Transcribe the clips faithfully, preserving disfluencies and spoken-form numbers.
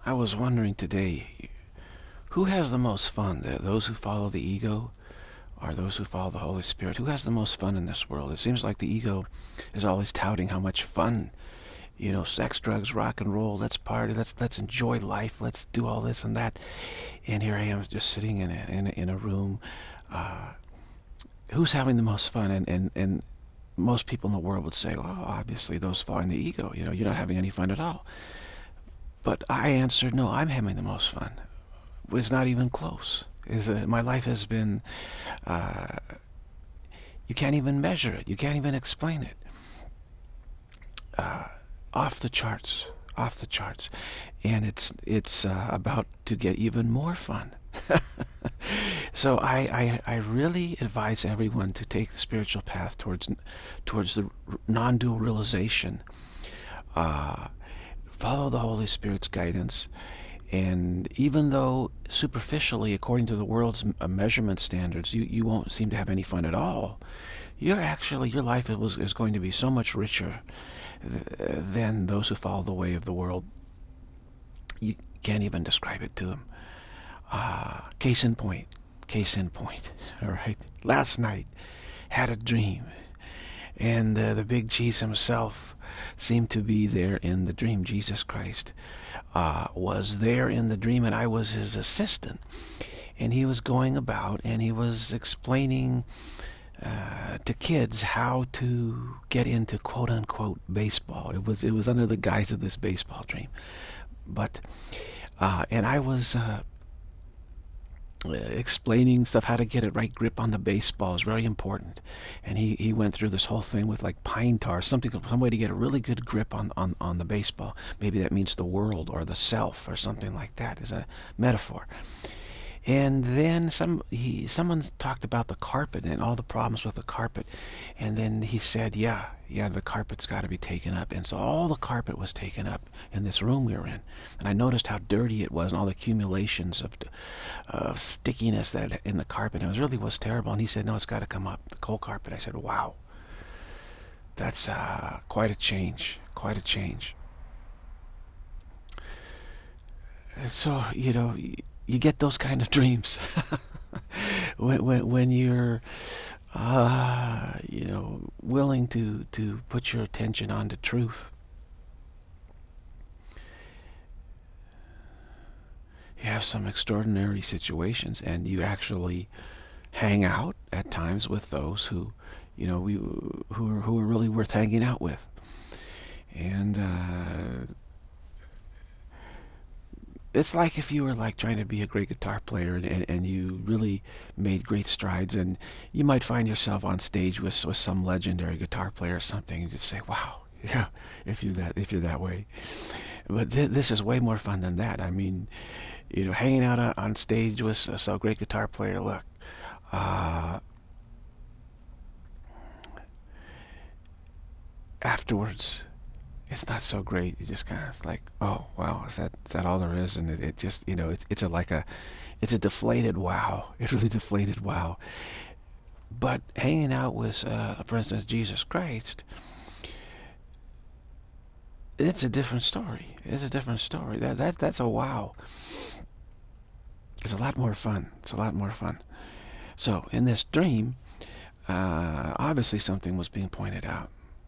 I was wondering today, who has the most fun? Those who follow the ego or those who follow the Holy Spirit? Who has the most fun in this world? It seems like the ego is always touting how much fun, you know, sex, drugs, rock and roll, let's party, let's let's enjoy life, let's do all this and that. And here I am just sitting in a, in a, in a room. Uh, who's having the most fun? And, and, and most people in the world would say, well, obviously those following the ego, you know, you're not having any fun at all. But I answered, no, I'm having the most fun. It's not even close. Is uh, my life has been, uh, you can't even measure it. You can't even explain it. Uh, off the charts, off the charts. And it's it's uh, about to get even more fun. So I, I, I really advise everyone to take the spiritual path towards, towards the non-dual realization. Uh, follow the Holy Spirit's guidance. And even though superficially, according to the world's measurement standards, you, you won't seem to have any fun at all, you're actually, your life is, is going to be so much richer than those who follow the way of the world. You can't even describe it to them. Uh, case in point, case in point, all right? Last night, had a dream, and uh, the big cheese himself seemed to be there in the dream. Jesus Christ uh, was there in the dream, and I was his assistant. And he was going about, and he was explaining uh, to kids how to get into quote-unquote baseball. It was it was under the guise of this baseball dream. But, uh, and I was... Uh, explaining stuff, how to get a right grip on the baseball is very important. And he, he went through this whole thing with like pine tar, something, some way to get a really good grip on, on, on the baseball. Maybe that means the world or the self or something like that is a metaphor. And then some he someone talked about the carpet and all the problems with the carpet. And then he said, yeah, yeah, the carpet's got to be taken up. And so all the carpet was taken up in this room we were in. And I noticed how dirty it was and all the accumulations of, of stickiness that it, in the carpet. And it was, really was terrible. And he said, no, it's got to come up, the coal carpet. I said, wow, that's uh, quite a change, quite a change. And so, you know... you get those kind of dreams when, when, when you're, uh, you know, willing to, to put your attention on the truth. You have some extraordinary situations, and you actually hang out at times with those who, you know, we who are who are really worth hanging out with, and. Uh, It's like if you were like trying to be a great guitar player and, and, and you really made great strides, and you might find yourself on stage with, with some legendary guitar player or something, and just say, wow, yeah, if you're that, if you're that way. But th this is way more fun than that. I mean, you know, hanging out on, on stage with some great guitar player, look, uh, afterwards, it's not so great. You just kind of like, oh wow, is that is that all there is? And it, it just, you know, it's it's a like a it's a deflated wow. It's really deflated wow. But hanging out with, uh, for instance, Jesus Christ, it's a different story. It's a different story. That that that's a wow. It's a lot more fun. It's a lot more fun. So in this dream, uh, obviously something was being pointed out.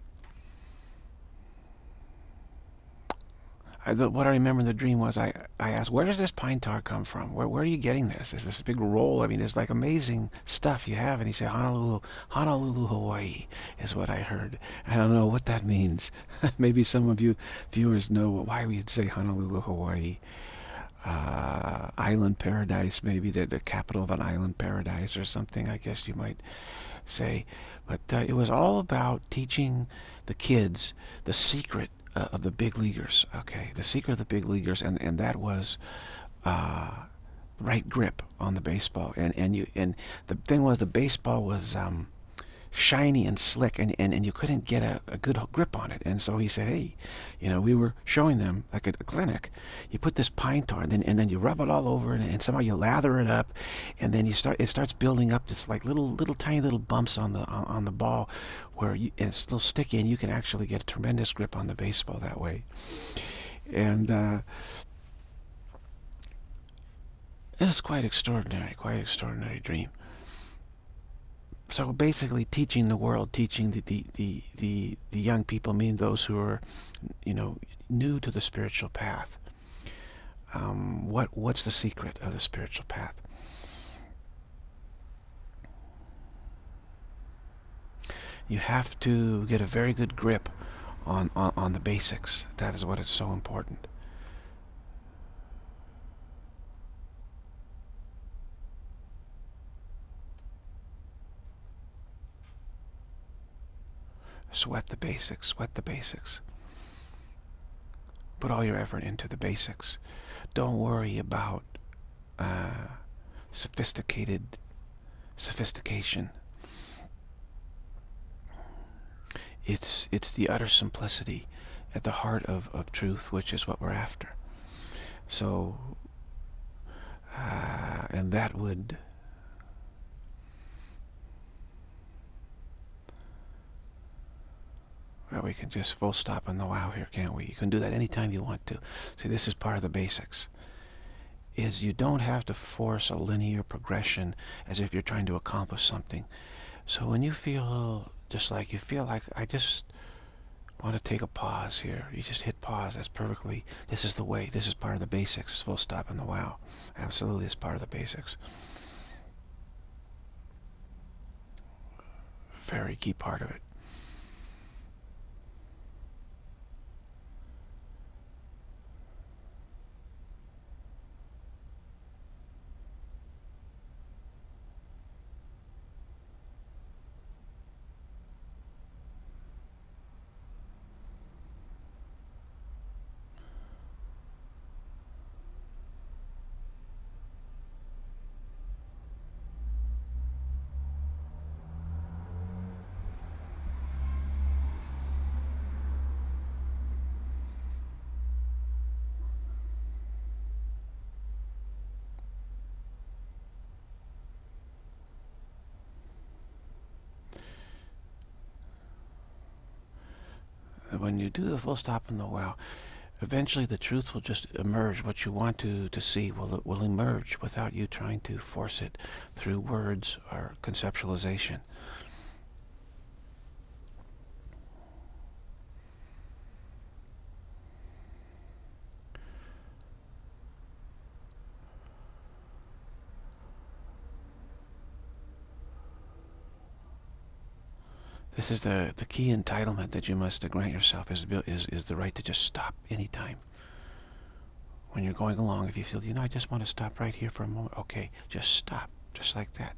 I, the, what I remember in the dream was I, I asked, where does this pine tar come from? Where, where are you getting this? Is this a big roll? I mean, there's like amazing stuff you have. And he said, Honolulu, Honolulu, Hawaii is what I heard. I don't know what that means. Maybe some of you viewers know why we'd say Honolulu, Hawaii. Uh, island paradise, maybe the, the capital of an island paradise or something, I guess you might say. But uh, it was all about teaching the kids the secret Uh, of the big leaguers, okay, the secret of the big leaguers, and and that was uh, right grip on the baseball, and and you and the thing was the baseball was um, shiny and slick, and, and, and you couldn't get a, a good grip on it. And so he said, hey, you know, we were showing them like at a clinic, you put this pine tar, and then and then you rub it all over, and, and somehow you lather it up, and then you start it starts building up this like little little tiny little bumps on the on, on the ball, where you, and it's still sticky, and you can actually get a tremendous grip on the baseball that way. And uh, It's quite extraordinary, quite extraordinary dream. So basically teaching the world, teaching the, the, the, the, the young people, meaning those who are, you know, new to the spiritual path. Um, what what's the secret of the spiritual path? You have to get a very good grip on, on, on the basics. That is what is so important. Sweat the basics, sweat the basics. Put all your effort into the basics. Don't worry about uh, sophisticated sophistication. It's it's the utter simplicity at the heart of, of truth, which is what we're after. So, uh, and that would well, we can just full stop on the wow here, can't we? You can do that anytime you want to. See, this is part of the basics. Is you don't have to force a linear progression as if you're trying to accomplish something. So when you feel just like you feel like I just want to take a pause here, you just hit pause. That's perfectly, this is the way, this is part of the basics. Full stop on the wow. Absolutely, it's part of the basics. Very key part of it. When you do the full stop on the wow, eventually the truth will just emerge. What you want to, to see will, will emerge without you trying to force it through words or conceptualization. This is the, the key entitlement that you must grant yourself is, is, is the right to just stop anytime. When you're going along, if you feel, you know, I just want to stop right here for a moment. Okay, just stop, just like that.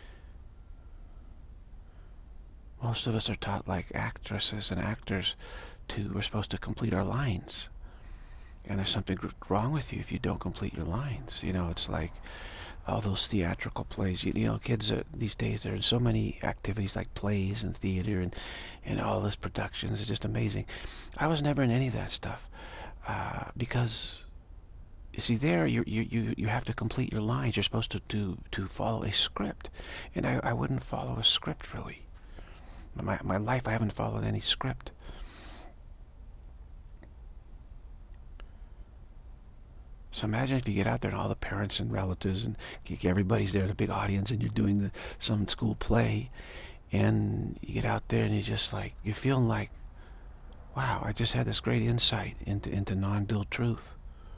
Most of us are taught like actresses and actors to, we're supposed to complete our lines. And there's something wrong with you if you don't complete your lines. You know, it's like all those theatrical plays. You, you know, kids are, these days, there are so many activities like plays and theater and, and all this productions. It's just amazing. I was never in any of that stuff uh, because, you see, there you, you, you, you have to complete your lines. You're supposed to, to, to follow a script. And I, I wouldn't follow a script, really. My, my life, I haven't followed any script. So imagine if you get out there and all the parents and relatives and everybody's there, the big audience, and you're doing the, some school play, and you get out there and you're just like, you're feeling like, wow, I just had this great insight into, into non-dual truth.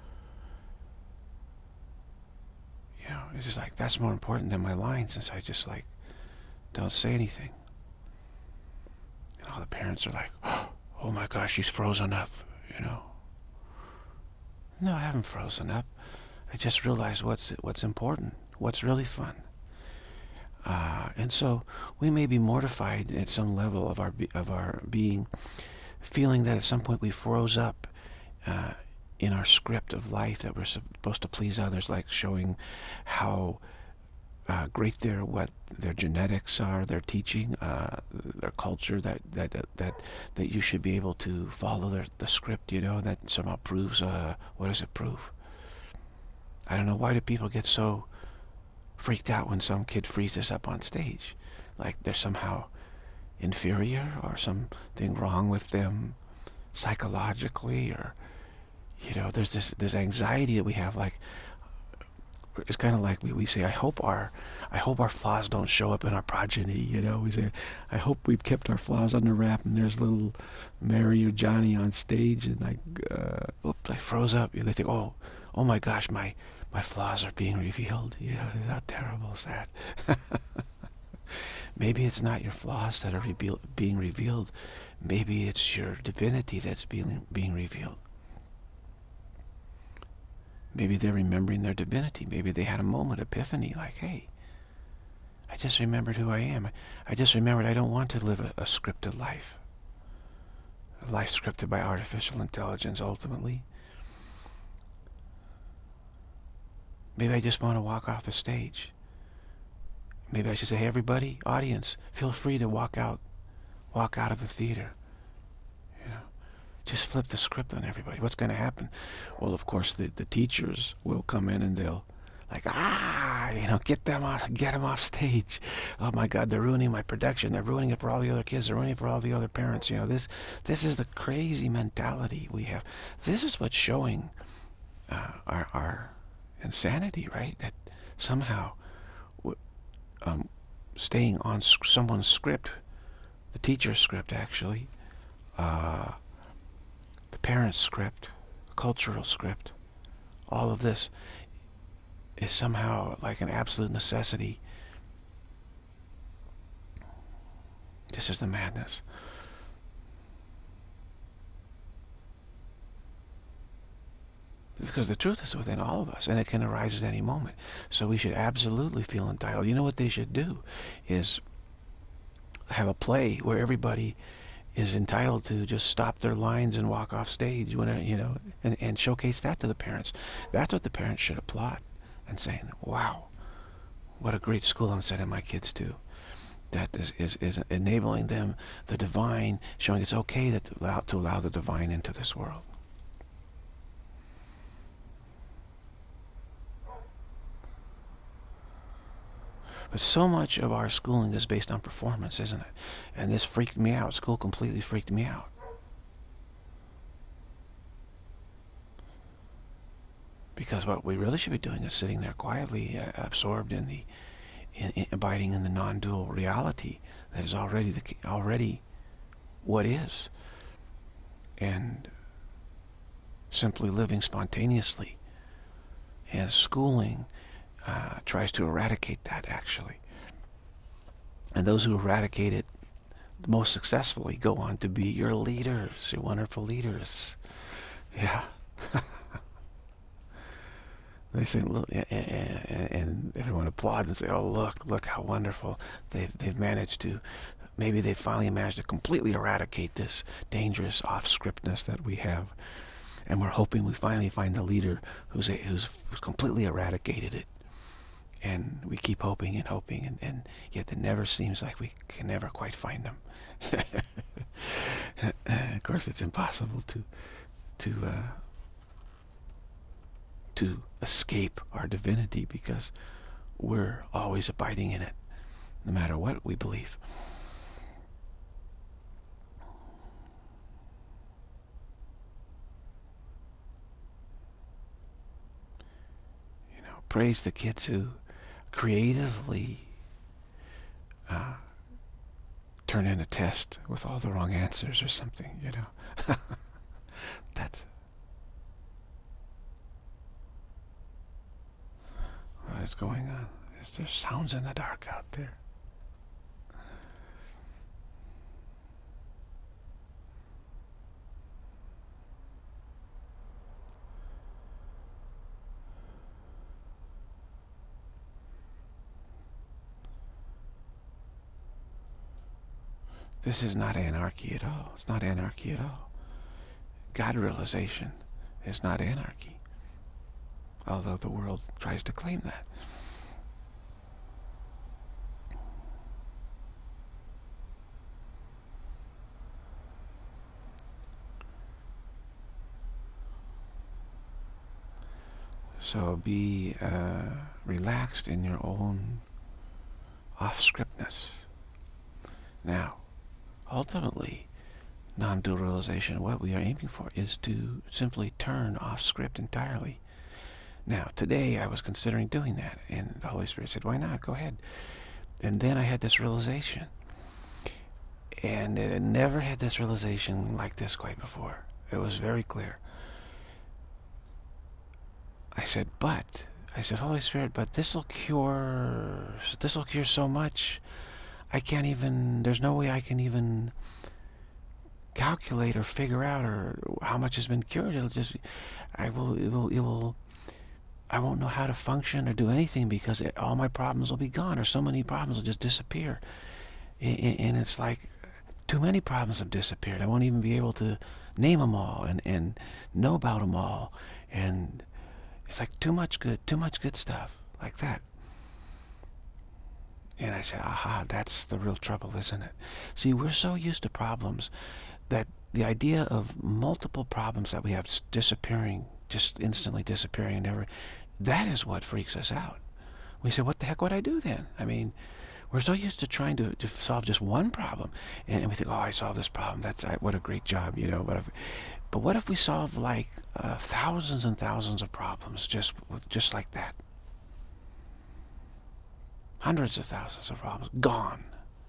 You know, it's just like, that's more important than my lines, since I just like, don't say anything. And all the parents are like, oh my gosh, she's frozen up, you know. No, I haven't frozen up. I just realized what's what's important, what's really fun. Uh, and so we may be mortified at some level of our of our being, feeling that at some point we froze up uh, in our script of life that we're supposed to please others, like showing how uh, great their what their genetics are, their teaching, uh, their culture, that that that that that you should be able to follow their the script. You know, that somehow proves uh, what does it prove? I don't know, why do people get so freaked out when some kid freezes up on stage, like they're somehow inferior or something wrong with them psychologically, or you know, there's this this anxiety that we have, like it's kind of like we, we say, I hope our I hope our flaws don't show up in our progeny. You know, we say, I hope we've kept our flaws under wrap, and there's little Mary or Johnny on stage, and like, uh, oops, I froze up. And they think, oh, oh my gosh, my my flaws are being revealed. Yeah, how terrible is that? Maybe it's not your flaws that are reveal, being revealed. Maybe it's your divinity that's being being revealed. Maybe they're remembering their divinity. Maybe they had a moment, epiphany, like, hey, I just remembered who I am. I just remembered I don't want to live a, a scripted life. A life scripted by artificial intelligence, ultimately. Maybe I just want to walk off the stage. Maybe I should say, hey, everybody, audience, feel free to walk out, walk out of the theater. You know, just flip the script on everybody. What's going to happen? Well, of course, the, the teachers will come in and they'll, like, ah, you know, get them off, get them off stage. Oh my God, they're ruining my production. They're ruining it for all the other kids. They're ruining it for all the other parents. You know, this, this is the crazy mentality we have. This is what's showing uh, our, our insanity, right? That somehow, um, staying on someone's script, the teacher's script actually, uh, the parent's script, the cultural script, all of this is somehow like an absolute necessity. This is the madness. Because the truth is within all of us, and it can arise at any moment. So we should absolutely feel entitled. You know what they should do is have a play where everybody is entitled to just stop their lines and walk off stage, when you know, and, and showcase that to the parents. That's what the parents should applaud and saying, wow, what a great school I'm sending my kids to. That is, is, is enabling them the divine, showing it's okay that to allow, to allow the divine into this world. But so much of our schooling is based on performance, isn't it? And this freaked me out. School completely freaked me out. Because what we really should be doing is sitting there quietly, uh, absorbed in the, in, in, abiding in the non-dual reality that is already the already what is, and simply living spontaneously. And schooling Uh, tries to eradicate that, actually. And those who eradicate it most successfully go on to be your leaders, your wonderful leaders. Yeah. They say, look, and everyone applauds and say, oh, look, look how wonderful. They've, they've managed to, maybe they finally managed to completely eradicate this dangerous off-scriptness that we have. And we're hoping we finally find the leader who's, a, who's, who's completely eradicated it. And we keep hoping and hoping, and, and yet it never seems like we can never quite find them. Of course, it's impossible to to uh, to escape our divinity, because we're always abiding in it, no matter what we believe. You know, praise the kids who creatively uh, turn in a test with all the wrong answers or something, you know. That's what is going on. Is there sounds in the dark out there? This is not anarchy at all. It's not anarchy at all. God realization is not anarchy, although the world tries to claim that. So be uh, relaxed in your own off-scriptness. Now, ultimately, non-dual realization, what we are aiming for is to simply turn off script entirely. Now, today I was considering doing that, and the Holy Spirit said, why not? Go ahead. And then I had this realization. And I never had this realization like this quite before. It was very clear. I said, but, I said, Holy Spirit, but this will cure, this will cure so much. I can't even, there's no way I can even calculate or figure out or how much has been cured. It'll just, I will, it will, it will, I won't know how to function or do anything because it, all my problems will be gone, or so many problems will just disappear. And, and it's like too many problems have disappeared. I won't even be able to name them all and, and know about them all. And it's like too much good, too much good stuff like that. And I said, aha, that's the real trouble, isn't it? See, we're so used to problems that the idea of multiple problems that we have disappearing, just instantly disappearing, and never, that is what freaks us out. We say, what the heck would I do then? I mean, we're so used to trying to, to solve just one problem, and we think, oh, I solved this problem. That's I, what a great job, you know. But if, but what if we solve like uh, thousands and thousands of problems just just like that? Hundreds of thousands of problems gone.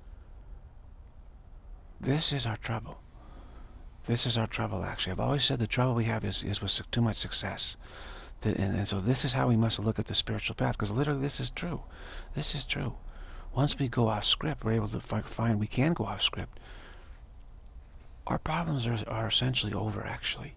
This is our trouble. This is our trouble, actually. I've always said the trouble we have is, is with too much success. And, and so this is how we must look at the spiritual path, because literally this is true. This is true. Once we go off script, we're able to find we can go off script. Our problems are, are essentially over, actually.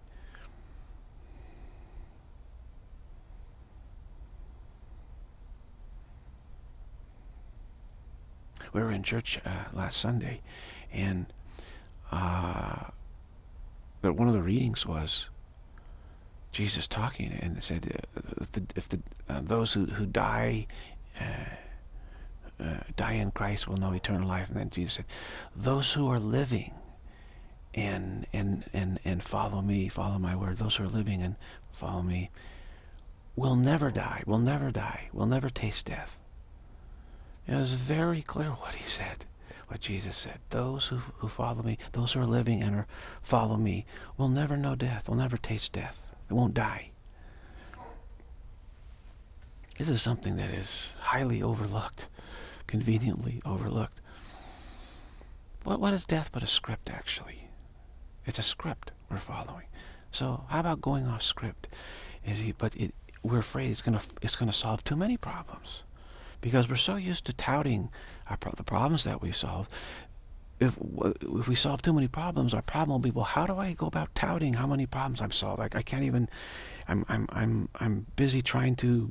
We were in church uh, last Sunday, and uh, one of the readings was Jesus talking, and it said, uh, if, the, if the, uh, those who, who die uh, uh, die in Christ will know eternal life. And then Jesus said, those who are living and, and, and, and follow me, follow my word, those who are living and follow me will never die, will never die, will never taste death. It was very clear what he said, what Jesus said. Those who, who follow me, those who are living and are follow me, will never know death, will never taste death. They won't die. This is something that is highly overlooked, conveniently overlooked. What, what is death but a script, actually? It's a script we're following. So how about going off script? Is he? But it, we're afraid it's gonna it's gonna solve too many problems. Because we're so used to touting our, the problems that we solve. If, if we solve too many problems, our problem will be, well, how do I go about touting how many problems I've solved? Like, I can't even, I'm, I'm, I'm, I'm busy trying to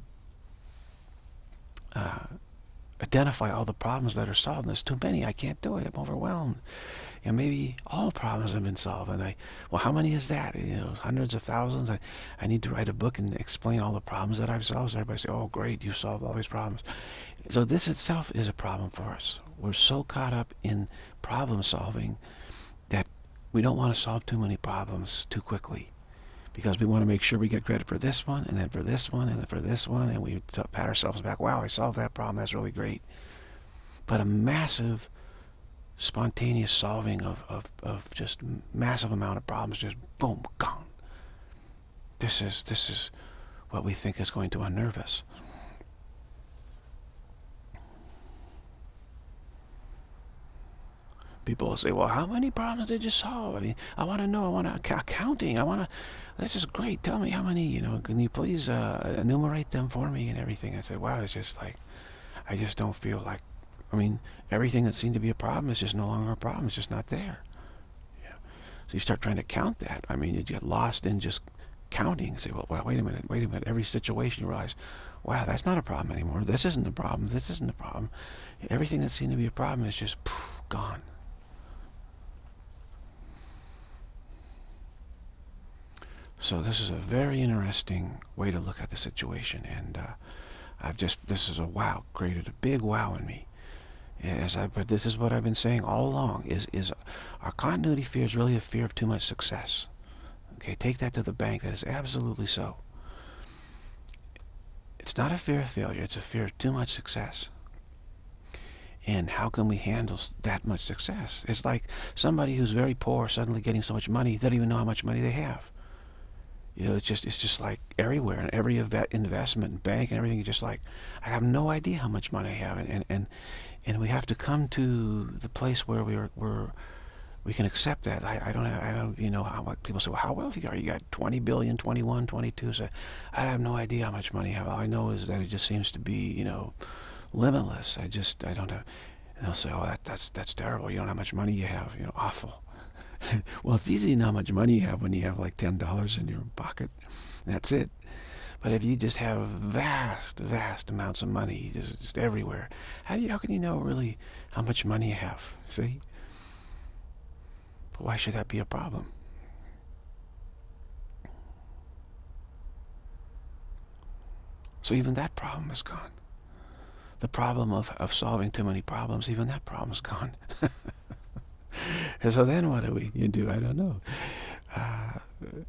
uh, identify all the problems that are solved. There's too many. I can't do it. I'm overwhelmed. You know, maybe all problems have been solved. And I, well, how many is that? You know, hundreds of thousands. I, I need to write a book and explain all the problems that I've solved. So everybody say, oh, great, you solved all these problems. So this itself is a problem for us. We're so caught up in problem solving that we don't want to solve too many problems too quickly, because we want to make sure we get credit for this one, and then for this one, and then for this one, and we pat ourselves back. Wow, I solved that problem. That's really great. But a massive spontaneous solving of, of, of just massive amount of problems, just boom, gone. This is, this is what we think is going to unnerve us. People will say, well, how many problems did you solve? I mean, I want to know, I want to, accounting, I want to, this is great, tell me how many, you know, can you please uh, enumerate them for me and everything? I said, wow, it's just like, I just don't feel like, I mean, everything that seemed to be a problem is just no longer a problem, it's just not there. Yeah. So you start trying to count that. I mean, you get lost in just counting and say, well, well, wait a minute, wait a minute, every situation you realize, wow, that's not a problem anymore, this isn't a problem, this isn't a problem. Everything that seemed to be a problem is just poof, gone. So this is a very interesting way to look at the situation, and uh, I've just, this is a wow, created a big wow in me. As I, but this is what I've been saying all along, is, is our continuity fear is really a fear of too much success. Okay, take that to the bank, that is absolutely so. It's not a fear of failure, it's a fear of too much success. And how can we handle that much success? It's like somebody who's very poor suddenly getting so much money, they don't even know how much money they have. You know, it's just it's just like everywhere, and every investment, bank, and everything. You're just like, I have no idea how much money I have, and and and we have to come to the place where we're we're we can accept that. I, I don't I don't you know how what people say. Well, how wealthy are you? You got twenty billion, twenty-one, twenty-two. So I have no idea how much money I have. All I know is that it just seems to be, you know, limitless. I just I don't have. And they'll say, oh, that that's that's terrible. You don't know how much money you have. You know, awful. Well, it's easy to know how much money you have when you have like ten dollars in your pocket. That's it. But if you just have vast, vast amounts of money just, just everywhere, how do you, how can you know really how much money you have? See? But why should that be a problem? So even that problem is gone. The problem of, of solving too many problems, even that problem is gone. And so then what do we you do? I don't know. Uh,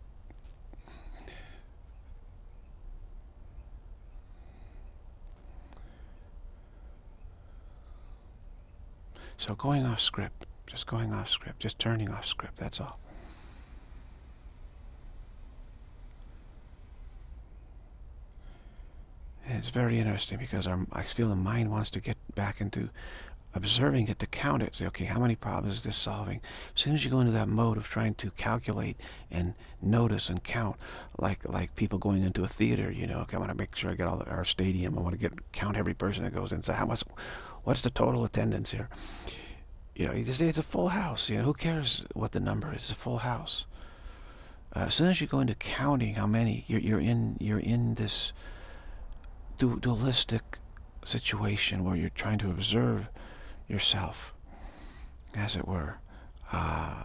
so going off script, just going off script, just turning off script, that's all. And it's very interesting because our, I feel the mind wants to get back into observing it, to count it. Say, okay, how many problems is this solving? As soon as you go into that mode of trying to calculate and notice and count, like like people going into a theater, you know, okay, I want to make sure I get all the, our stadium. I want to get count every person that goes in. So how much? What's the total attendance here? You know, you just say it's a full house. You know, who cares what the number is? It's a full house. Uh, as soon as you go into counting how many, you're you're in you're in this du dualistic situation where you're trying to observe yourself, as it were. Uh,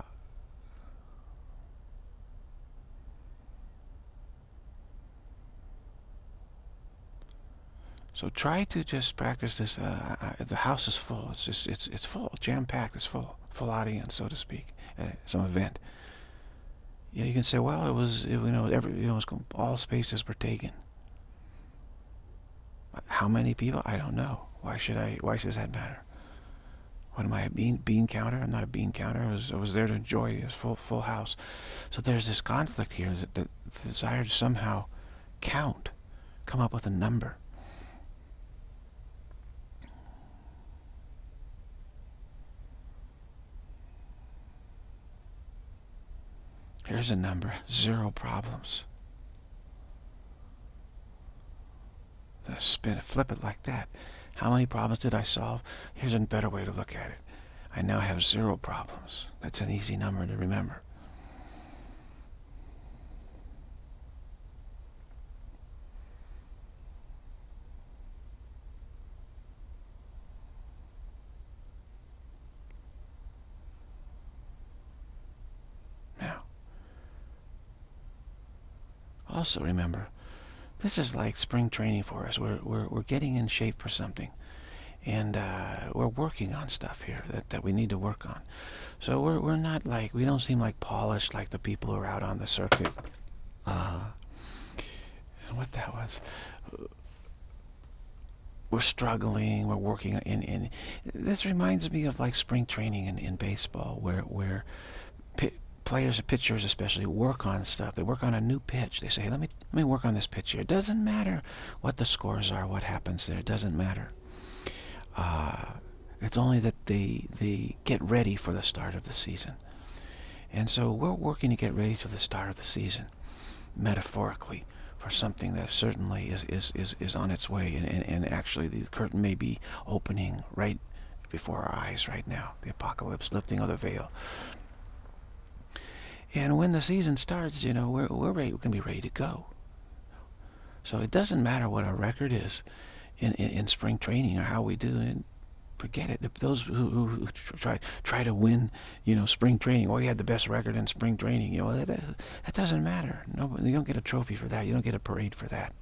so try to just practice this. Uh, the house is full. It's just it's it's full, jam-packed. It's full, full audience, so to speak, at some event. Yeah, you can say, well, it was it, you know every you know it was, all spaces were taken. How many people? I don't know. Why should I? Why does that matter? What am I, a bean bean counter? I'm not a bean counter. I was I was there to enjoy a full full house. So there's this conflict here, that the, the desire to somehow count, come up with a number. Here's a number: zero problems. Spin it, flip it like that. How many problems did I solve? Here's a better way to look at it. I now have zero problems. That's an easy number to remember. Now, also remember, this is like spring training for us. We're, we're, we're getting in shape for something. And uh, we're working on stuff here that, that we need to work on. So we're, we're not like, we don't seem like polished like the people who are out on the circuit. Uh, what that was. We're struggling, we're working in, in this reminds me of like spring training in, in baseball, where, where players, pitchers especially, work on stuff. They work on a new pitch. They say, let me, let me work on this pitch here. It doesn't matter what the scores are, what happens there. It doesn't matter. Uh, it's only that they they get ready for the start of the season. And so we're working to get ready for the start of the season, metaphorically, for something that certainly is, is, is, is on its way. And, and, and actually the curtain may be opening right before our eyes right now. The apocalypse, lifting of the veil. And when the season starts, you know, we're, we're ready, we can be ready to go. So it doesn't matter what our record is in, in, in spring training or how we do, and forget it. Those who, who, who try try to win, you know, spring training. Oh, you had the best record in spring training. You know, that, that doesn't matter. No, you don't get a trophy for that. You don't get a parade for that.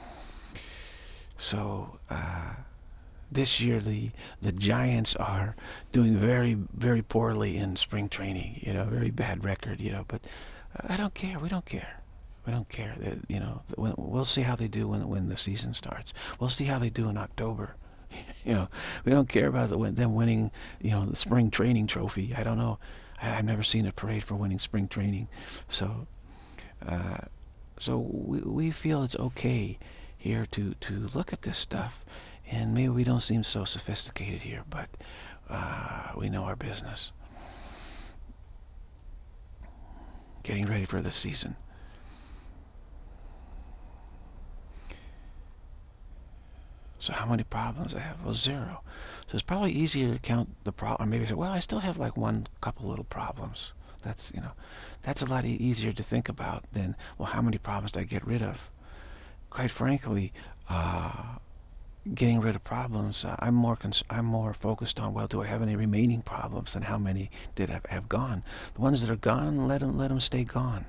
So uh, this year, the the Giants are doing very very poorly in spring training. You know, very bad record. You know, but I don't care. We don't care. We don't care. You know, we'll see how they do when when the season starts. We'll see how they do in October. You know, we don't care about them winning, you know, the spring training trophy. I don't know. I've never seen a parade for winning spring training. So, uh, so we, we feel it's okay here to, to look at this stuff, and maybe we don't seem so sophisticated here, but uh, we know our business. Getting ready for the season. So how many problems I have? Well, zero. So it's probably easier to count the problem. Maybe say, well, I still have like one couple little problems. That's, you know, that's a lot e easier to think about than, well, how many problems did I get rid of? Quite frankly, uh, getting rid of problems, uh, I'm more cons I'm more focused on, well, do I have any remaining problems, and how many did I have gone? The ones that are gone, let them let them stay gone.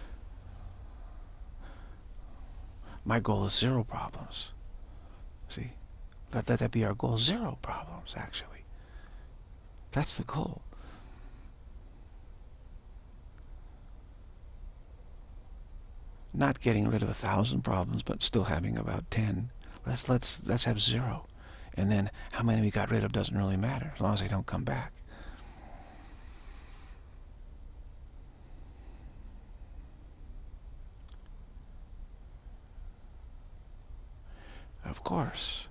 My goal is zero problems. See, let, let that be our goal. Zero problems, actually. That's the goal. Not getting rid of a thousand problems, but still having about ten. Let's let's let's have zero, and then how many we got rid of doesn't really matter as long as they don't come back. Of course.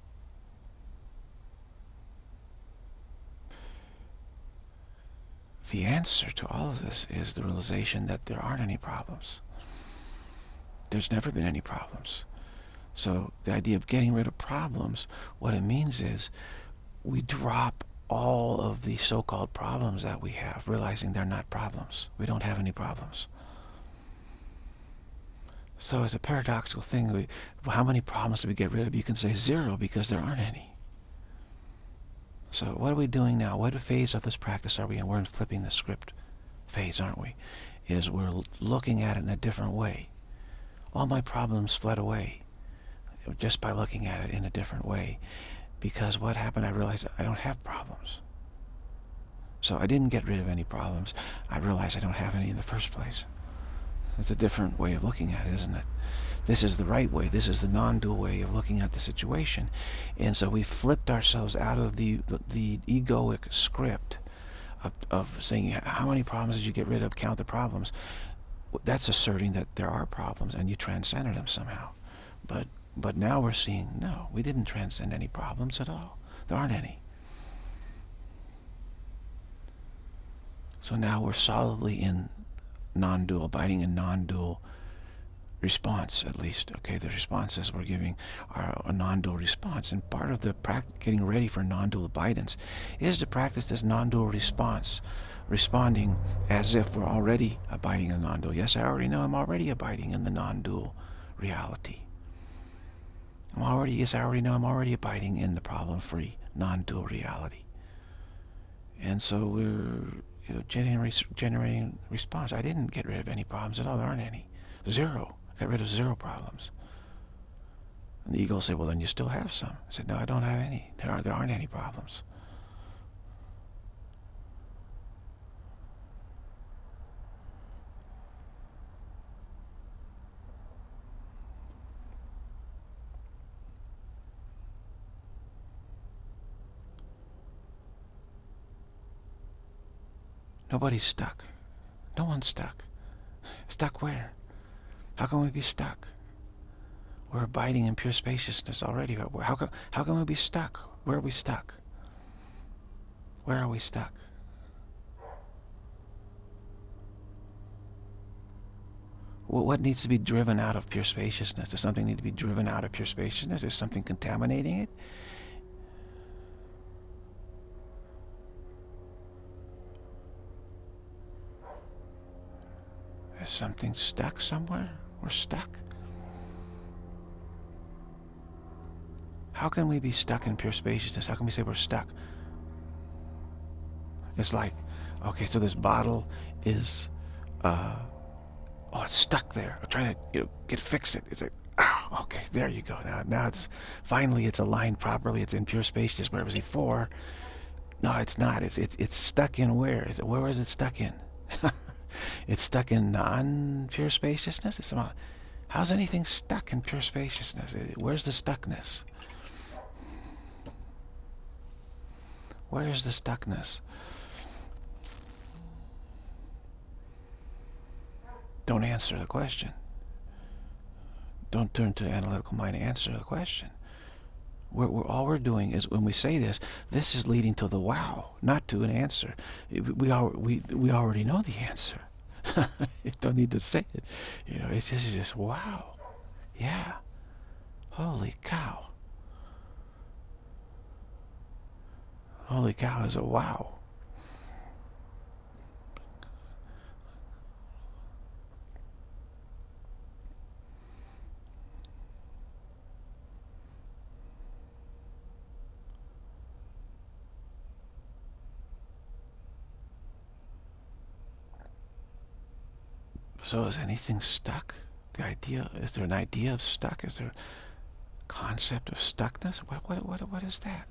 The answer to all of this is the realization that there aren't any problems. There's never been any problems. So the idea of getting rid of problems, what it means is we drop all of the so-called problems that we have, realizing they're not problems. We don't have any problems. So it's a paradoxical thing. We, well, how many problems do we get rid of? You can say zero because there aren't any. So what are we doing now? What phase of this practice are we in? We're in flipping the script phase, aren't we? Is we're looking at it in a different way. All my problems fled away just by looking at it in a different way. Because what happened, I realized I don't have problems. So I didn't get rid of any problems. I realized I don't have any in the first place. It's a different way of looking at it, isn't it? This is the right way. This is the non-dual way of looking at the situation. And so we flipped ourselves out of the, the, the egoic script of, of saying, how many problems did you get rid of? Count the problems. That's asserting that there are problems and you transcended them somehow. But, but now we're seeing, no, we didn't transcend any problems at all. There aren't any. So now we're solidly in non-dual, abiding in non-dual response, at least. Okay, the responses we're giving are a non-dual response. And part of the getting ready for non-dual abidance is to practice this non-dual response, responding as if we're already abiding in non-dual. Yes, I already know I'm already abiding in the non-dual reality. I'm already, yes, I already know I'm already abiding in the problem-free non-dual reality. And so we're you know, generating, generating response. I didn't get rid of any problems at all. There aren't any. Zero. I got rid of zero problems. And the ego will say, well, then you still have some. I said, no, I don't have any. There aren't, there aren't any problems. Nobody's stuck. No one's stuck. Stuck where? How can we be stuck? We're abiding in pure spaciousness already. How can, how can we be stuck? Where are we stuck? Where are we stuck? What needs to be driven out of pure spaciousness? Does something need to be driven out of pure spaciousness? Is something contaminating it? Is something stuck somewhere? We're stuck. How can we be stuck in pure spaciousness? How can we say we're stuck? It's like, okay, so this bottle is, uh, oh, it's stuck there. I'm trying to you know, get fix it. It's like, oh, okay, there you go. Now, now it's finally it's aligned properly. It's in pure spaciousness. Where was before? No, it's not. It's it's it's stuck in where? Is it, where is it stuck in? It's stuck in non-pure spaciousness? It's about, how's anything stuck in pure spaciousness? Where's the stuckness? Where's the stuckness? Don't answer the question. Don't turn to the analytical mind to answer the question. We're, we're, all we're doing is, when we say this, this is leading to the wow, not to an answer. We, are, we, we already know the answer. You don't need to say it. You know, it's just, it's just wow. Yeah. Holy cow. Holy cow is a wow. So is anything stuck? The idea, is there an idea of stuck? Is there a concept of stuckness? What, what, what, what is that?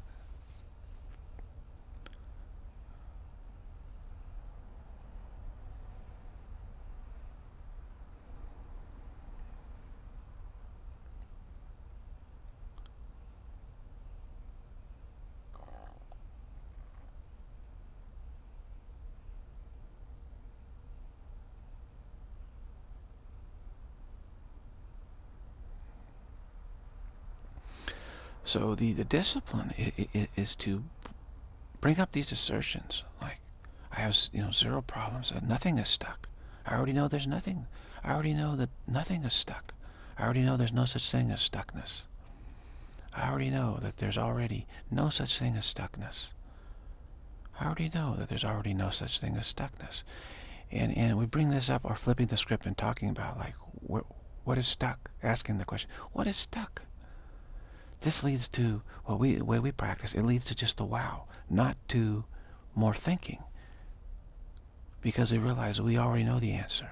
So the, the discipline is, is to bring up these assertions, like, I have, you know, zero problems, and nothing is stuck. I already know there's nothing. I already know that nothing is stuck. I already know there's no such thing as stuckness. I already know that there's already no such thing as stuckness. I already know that there's already no such thing as stuckness. And, and we bring this up, or flipping the script and talking about, like, what, what is stuck? Asking the question, what is stuck? This leads to, well, we, the way we practice, it leads to just the wow, not to more thinking. Because we realize we already know the answer.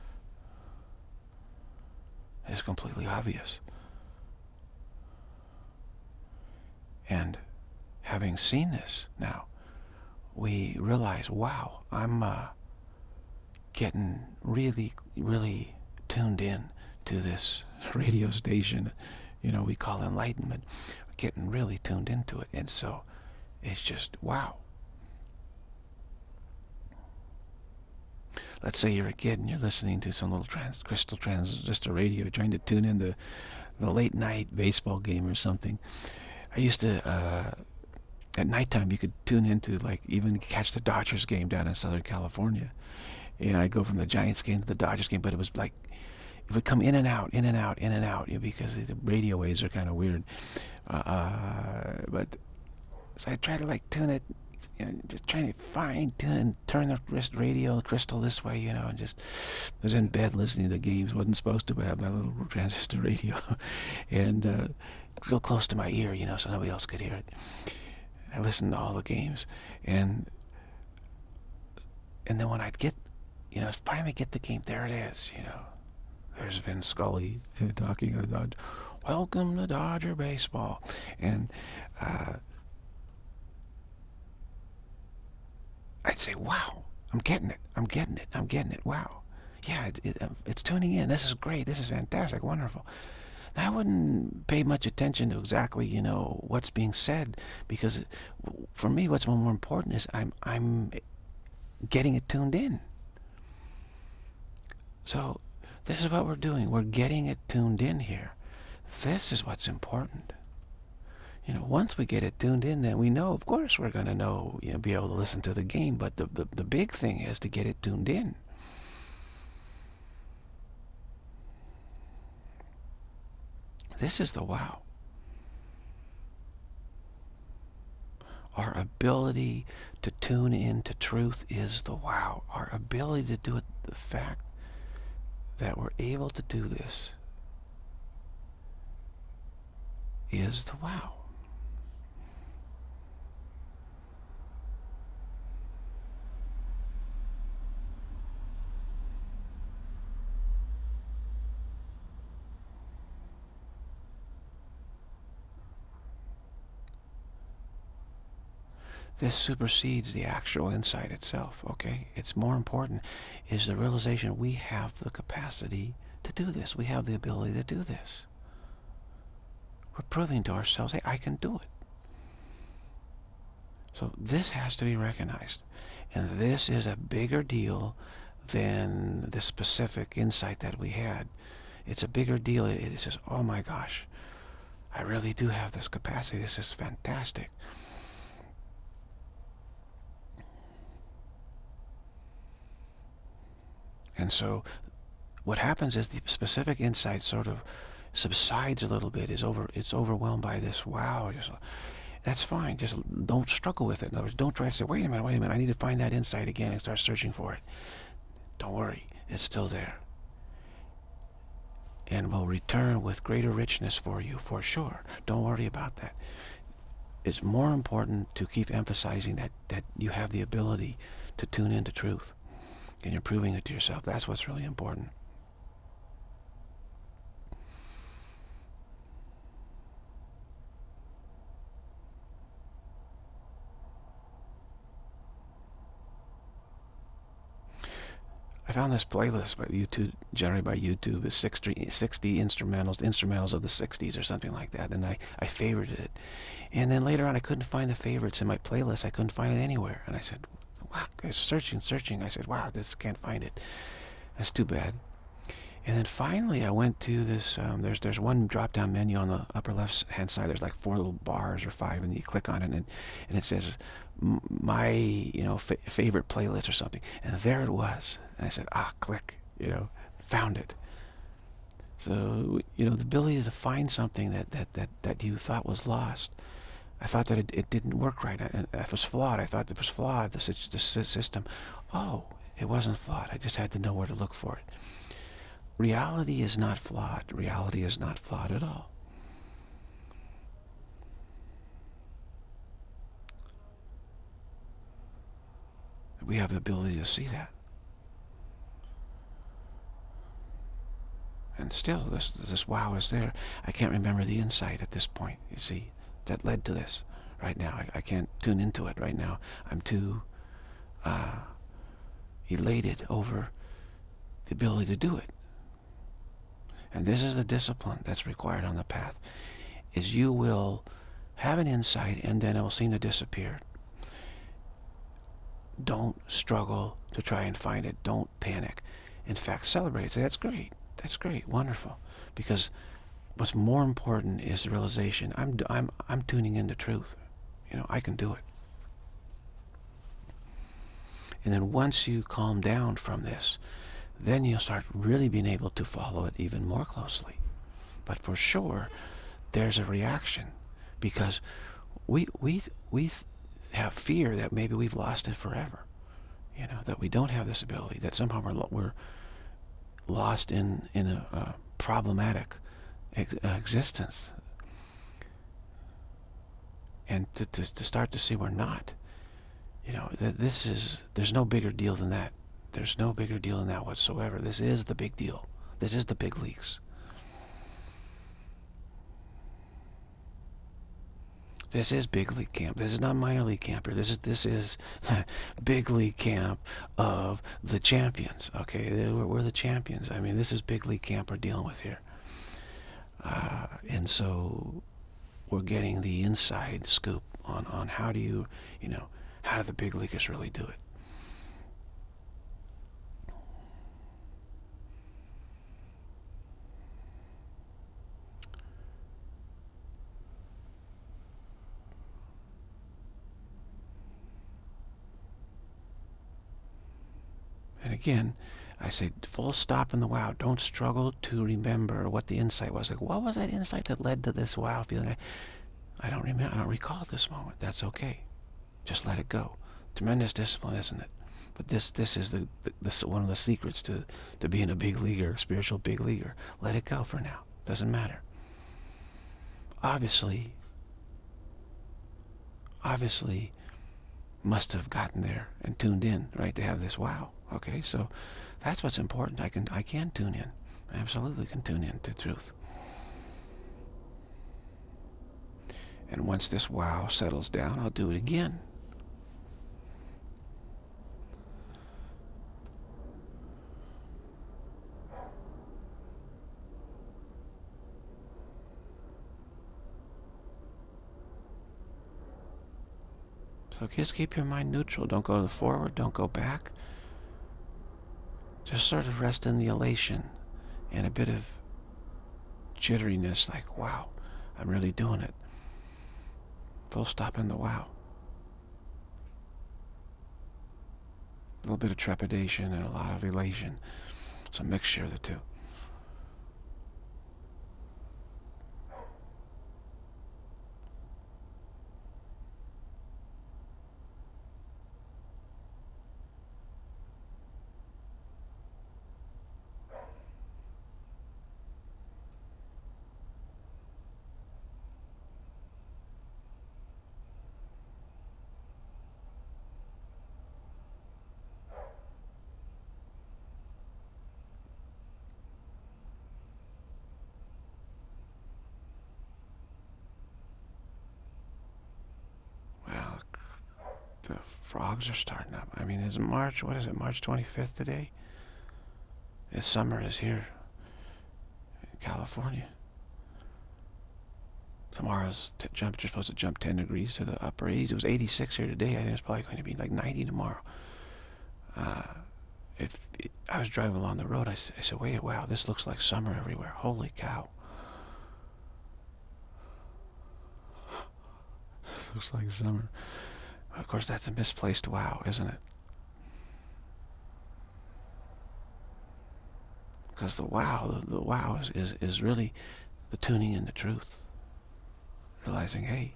It's completely obvious. And having seen this now, we realize, wow, I'm uh, getting really, really tuned in to this radio station, you know, we call enlightenment. We're getting really tuned into it. And so it's just, wow. Let's say you're a kid and you're listening to some little trans crystal transistor radio, trying to tune in the, the late night baseball game or something. I used to, uh, at nighttime, you could tune into, like, even catch the Dodgers game down in Southern California. And I'd go from the Giants game to the Dodgers game, but it was like, it would come in and out, in and out, in and out, you know, because the radio waves are kind of weird. Uh, but so I try to, like, tune it, you know, just trying to fine tune and turn the wrist radio, the crystal this way, you know, and just was in bed listening to the games. Wasn't supposed to, but I have my little transistor radio, and uh, real close to my ear, you know, so nobody else could hear it. I listened to all the games, and and then when I'd get, you know, finally get the game, there it is, you know. There's Vin Scully talking about, welcome to Dodger baseball. And uh, I'd say, wow, I'm getting it. I'm getting it. I'm getting it. Wow. Yeah, it, it, it's tuning in. This is great. This is fantastic. Wonderful. Now, I wouldn't pay much attention to exactly, you know, what's being said, because for me, what's more important is I'm, I'm getting it tuned in. So this is what we're doing. We're getting it tuned in here. This is what's important. You know, once we get it tuned in, then we know, of course, we're going to know, you know, be able to listen to the game. But the, the, the big thing is to get it tuned in. This is the wow. Our ability to tune into truth is the wow. Our ability to do it, the fact that we're able to do this, is the wow. This supersedes the actual insight itself, okay? It's more important is the realization we have the capacity to do this. We have the ability to do this. We're proving to ourselves, hey, I can do it. So this has to be recognized. And this is a bigger deal than the specific insight that we had. It's a bigger deal. It's just, oh my gosh, I really do have this capacity. This is fantastic. And so what happens is the specific insight sort of subsides a little bit. Is over. It's overwhelmed by this. Wow. Just, that's fine. Just don't struggle with it. In other words, don't try to say, wait a minute, wait a minute. I need to find that insight again and start searching for it. Don't worry. It's still there. And will return with greater richness for you, for sure. Don't worry about that. It's more important to keep emphasizing that, that you have the ability to tune into truth. And you're proving it to yourself. That's what's really important. I found this playlist by YouTube, generated by YouTube. It's sixty, sixty instrumentals, instrumentals of the sixties or something like that. And I, I favorited it. And then later on, I couldn't find the favorites in my playlist. I couldn't find it anywhere. And I said, wow, I was searching, searching. I said, wow, this can't find it. That's too bad. And then finally, I went to this, um, there's there's one drop-down menu on the upper left-hand side. There's like four little bars or five, and you click on it, and, and it says, my, you know, fa favorite playlist or something. And there it was. And I said, ah, click, you know, found it. So, you know, the ability to find something that, that, that, that you thought was lost. I thought that it, it didn't work right. I, it was flawed. I thought it was flawed, the, the system. Oh, it wasn't flawed. I just had to know where to look for it. Reality is not flawed. Reality is not flawed at all. We have the ability to see that. And still, this, this wow is there. I can't remember the insight at this point, you see, that led to this right now. I, I can't tune into it right now. I'm too uh, elated over the ability to do it. And this is the discipline that's required on the path, is you will have an insight and then it will seem to disappear. Don't struggle to try and find it. Don't panic. In fact, celebrate. Say, that's great. That's great. Wonderful. Because what's more important is the realization, I'm, I'm, I'm tuning into truth. You know, I can do it. And then once you calm down from this, then you'll start really being able to follow it even more closely. But for sure, there's a reaction, because we we we have fear that maybe we've lost it forever. You know, that we don't have this ability, that somehow we're we're lost in in a, a problematic ex existence. And to, to to start to see we're not. You know, that this is, there's no bigger deal than that. There's no bigger deal than that whatsoever. This is the big deal. This is the big leagues. This is big league camp. This is not minor league camp here. This is this is big league camp of the champions. Okay, we're, we're the champions. I mean, this is big league camp we're dealing with here. Uh, and so we're getting the inside scoop on on how do you, you know, how do the big leaguers really do it. And again, I say full stop in the wow. Don't struggle to remember what the insight was. Like, what was that insight that led to this wow feeling? I, I don't remember. I don't recall this moment. That's okay. Just let it go. Tremendous discipline, isn't it? But this this is the, the this one of the secrets to to being a big leaguer, spiritual big leaguer. Let it go for now. Doesn't matter. Obviously, obviously, must have gotten there and tuned in, right, to have this wow. Okay, so that's what's important. I can I can tune in. I absolutely can tune in to truth. And once this wow settles down, I'll do it again. So just keep your mind neutral. Don't go forward. Don't go back. Just sort of rest in the elation and a bit of jitteriness, like, wow, I'm really doing it. Full stop in the wow. A little bit of trepidation and a lot of elation. It's a mixture of the two. Well, the frogs are starting up. I mean, it's March, what is it, March twenty-fifth today? The summer is here in California. Tomorrow's temperature supposed to jump ten degrees to the upper eighties. It was eighty-six here today. I think it's probably going to be like ninety tomorrow. Uh, if it, I was driving along the road, I, I said, wait, wow, this looks like summer everywhere. Holy cow. This looks like summer. Of course, that's a misplaced wow, isn't it? Because the wow, the, the wow is, is, is really the tuning into truth. Realizing, hey,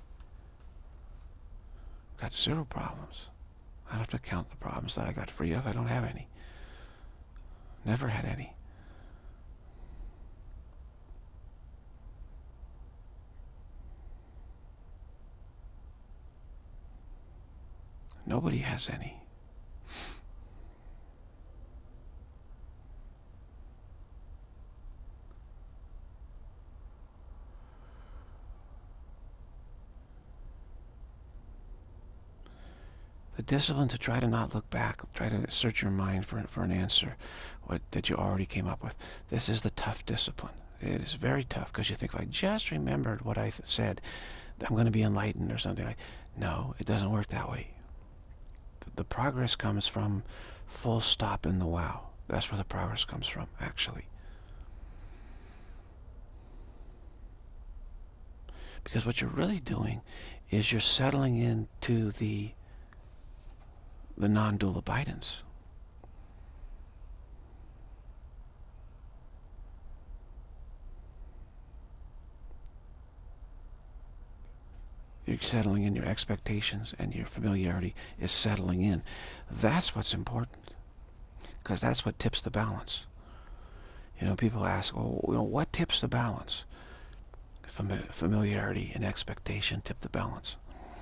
I've got zero problems. I don't have to count the problems that I got free of. I don't have any. Never had any. Nobody has any. The discipline to try to not look back, try to search your mind for, for an answer what, that you already came up with. This is the tough discipline. It is very tough because you think, if I just remembered what I said, I'm going to be enlightened or something like. No, it doesn't work that way. The, the progress comes from full stop in the wow. That's where the progress comes from, actually. Because what you're really doing is you're settling into the the non-dual abidance. You're settling in, your expectations and your familiarity is settling in. That's what's important, because that's what tips the balance. You know, people ask, oh, you know, what tips the balance? Familiarity and expectation tip the balance.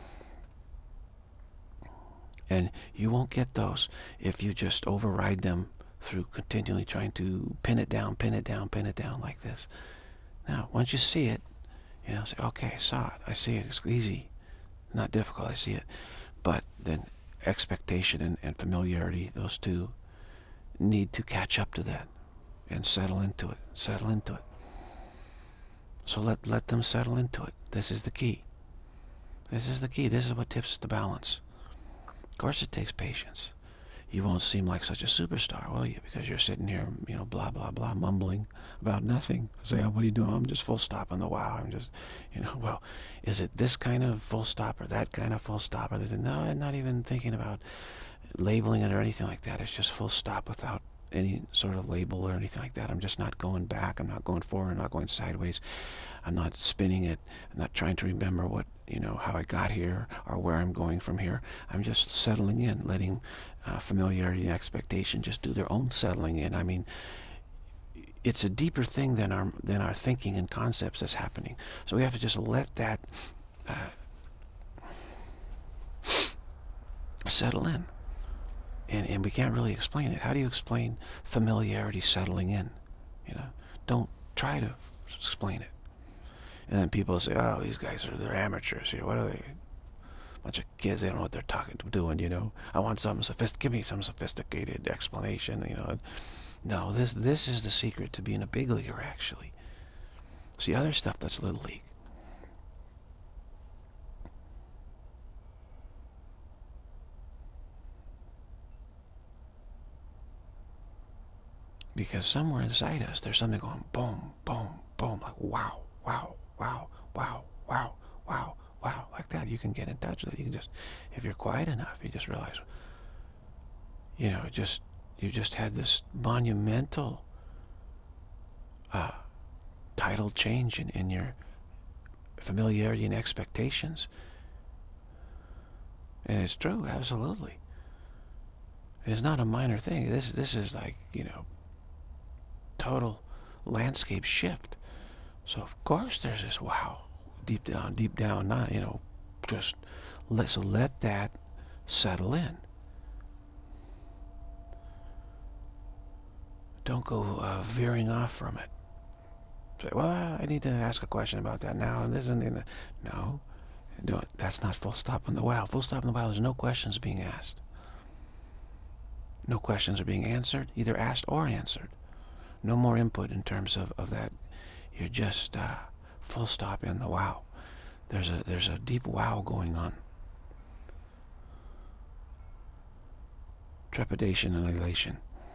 And you won't get those if you just override them through continually trying to pin it down, pin it down, pin it down like this. Now, once you see it, you know, say, okay, I saw it. I see it. It's easy. Not difficult. I see it. But then expectation and, and familiarity, those two need to catch up to that and settle into it. Settle into it. So let, let them settle into it. This is the key. This is the key. This is what tips the balance. Of course it takes patience. You won't seem like such a superstar, will you? Because you're sitting here, you know, blah, blah, blah, mumbling about nothing. Say, oh, what are you doing? I'm just full stop on the wow. I'm just, you know, well, is it this kind of full stop or that kind of full stop? Or they say, no, I'm not even thinking about labeling it or anything like that. It's just full stop without any sort of label or anything like that. I'm just not going back. I'm not going forward. I'm not going sideways. I'm not spinning it. I'm not trying to remember what, you know, how I got here or where I'm going from here. I'm just settling in, letting uh, familiarity and expectation just do their own settling in. I mean, it's a deeper thing than our than our thinking and concepts that's happening. So we have to just let that uh, settle in. And, and we can't really explain it. How do you explain familiarity settling in? You know, don't try to explain it. And then people say, oh, these guys are, they're amateurs here. What are they? A bunch of kids, they don't know what they're talking to doing, you know. I want some sophisticated, give me some sophisticated explanation, you know. No, this, this is the secret to being a big leaguer, actually. See, other stuff, that's little league. Because somewhere inside us, there's something going boom, boom, boom, like wow, wow, wow, wow, wow, wow, wow, like that. You can get in touch with it. You can just, if you're quiet enough, you just realize, you know, just you just had this monumental uh, tidal change in, in your familiarity and expectations. And it's true, absolutely. It's not a minor thing. This this is like, you know, total landscape shift. So of course there's this wow, deep down, deep down, not, you know, just let, so let that settle in. Don't go uh, veering off from it. Say, well, I need to ask a question about that now, and this and that. No, no, that's not full stop on the wow. Full stop on the wow, there's no questions being asked. No questions are being answered, either asked or answered. No more input in terms of, of that. You're just uh, full stop in the wow. There's a, there's a deep wow going on. Trepidation and elation.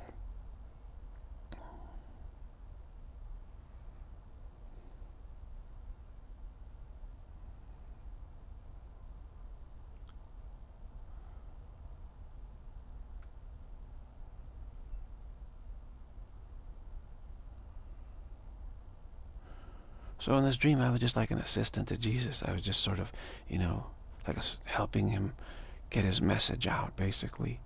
So in this dream, I was just like an assistant to Jesus. I was just sort of, you know, like a, helping him get his message out, basically.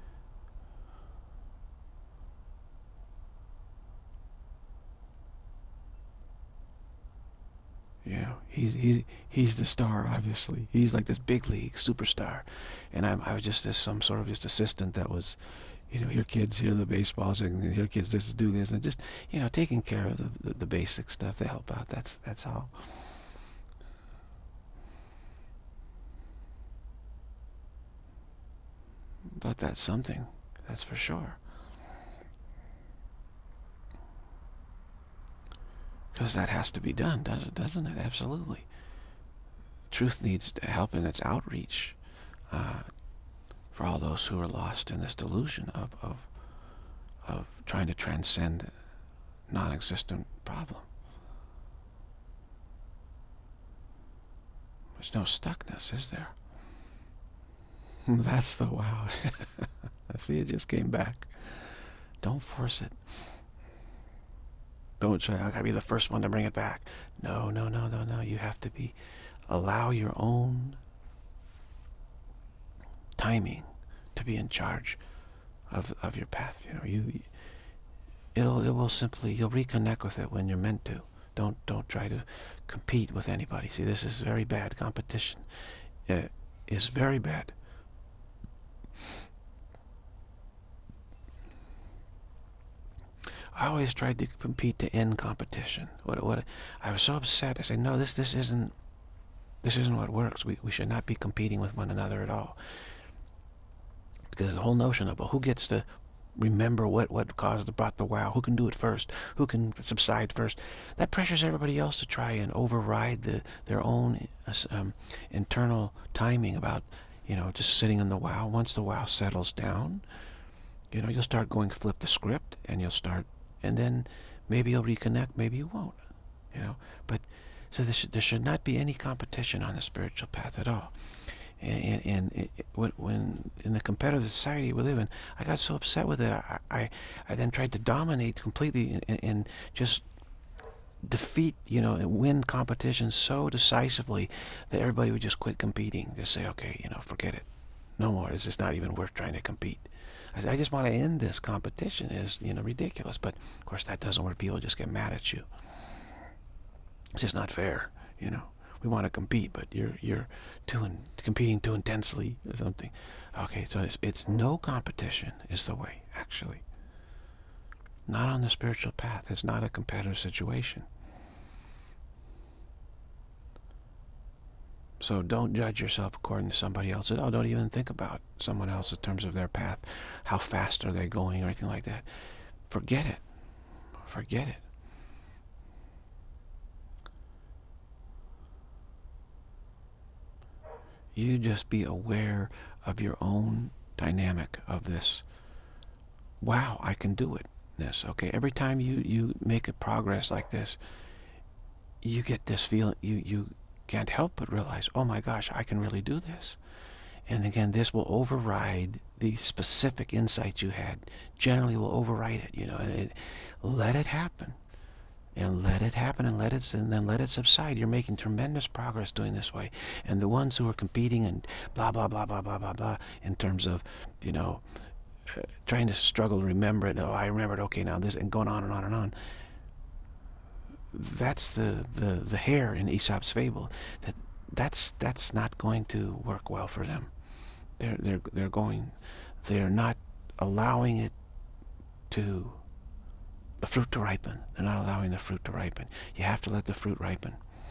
You know, he, he, he's the star, obviously. He's like this big league superstar. And I'm, I was just this, some sort of just assistant that was, you know, here kids, here the baseballs, and here kids, just do this, and just, you know, taking care of the, the, the basic stuff to help out. That's, that's all. But that's something, that's for sure. Because that has to be done, does it, doesn't it? Absolutely. Truth needs help in its outreach uh, for all those who are lost in this delusion of, of, of trying to transcend non-existent problem. There's no stuckness, is there? That's the wow. I see it just came back. Don't force it. Don't try, I gotta be the first one to bring it back. No, no, no, no, no. You have to be, allow your own timing to be in charge of, of your path. You know, you, it'll, it will simply, you'll reconnect with it when you're meant to. Don't, don't try to compete with anybody. See, this is very bad. Competition uh, is very bad. I always tried to compete to end competition. What, what, I was so upset. I said, no, this, this isn't, this isn't what works. We, we should not be competing with one another at all. Because the whole notion of, well, who gets to remember what, what caused the, brought the wow, who can do it first, who can subside first, that pressures everybody else to try and override the, their own um, internal timing about, you know, just sitting in the wow. Once the wow settles down, you know, you'll start going flip the script, and you'll start, and then maybe you'll reconnect, maybe you won't, you know. But so there should, there should not be any competition on the spiritual path at all. And, and, and it, when in the competitive society we live in, I got so upset with it. I I, I then tried to dominate completely and, and just defeat, you know, and win competition so decisively that everybody would just quit competing. Just say, okay, you know, forget it, no more. It's just not even worth trying to compete. I just want to end this competition. Is, you know, ridiculous. But of course that doesn't work. People just get mad at you. It's just not fair, you know. We want to compete, but you're you're too in, competing too intensely or something. Okay, so it's it's no competition is the way, actually. Not on the spiritual path. It's not a competitive situation. So don't judge yourself according to somebody else at all. Don't even think about someone else in terms of their path. How fast are they going or anything like that. Forget it. Forget it. You just be aware of your own dynamic of this. Wow, I can do it. This, okay? Every time you, you make a progress like this, you get this feeling, you, you can't help but realize, oh my gosh, I can really do this. And again, this will override the specific insights you had. Generally will override it, you know. It, let it happen. And let it happen and let it and then let it subside. You're making tremendous progress doing this way. And the ones who are competing and blah, blah, blah, blah, blah, blah, blah, in terms of, you know, uh, trying to struggle to remember it. Oh, I remembered, okay, now this, and going on and on and on. That's the, the, the hare in Aesop's fable. That that's that's not going to work well for them. They're they're they're going they're not allowing it to the fruit to ripen. They're not allowing the fruit to ripen. You have to let the fruit ripen.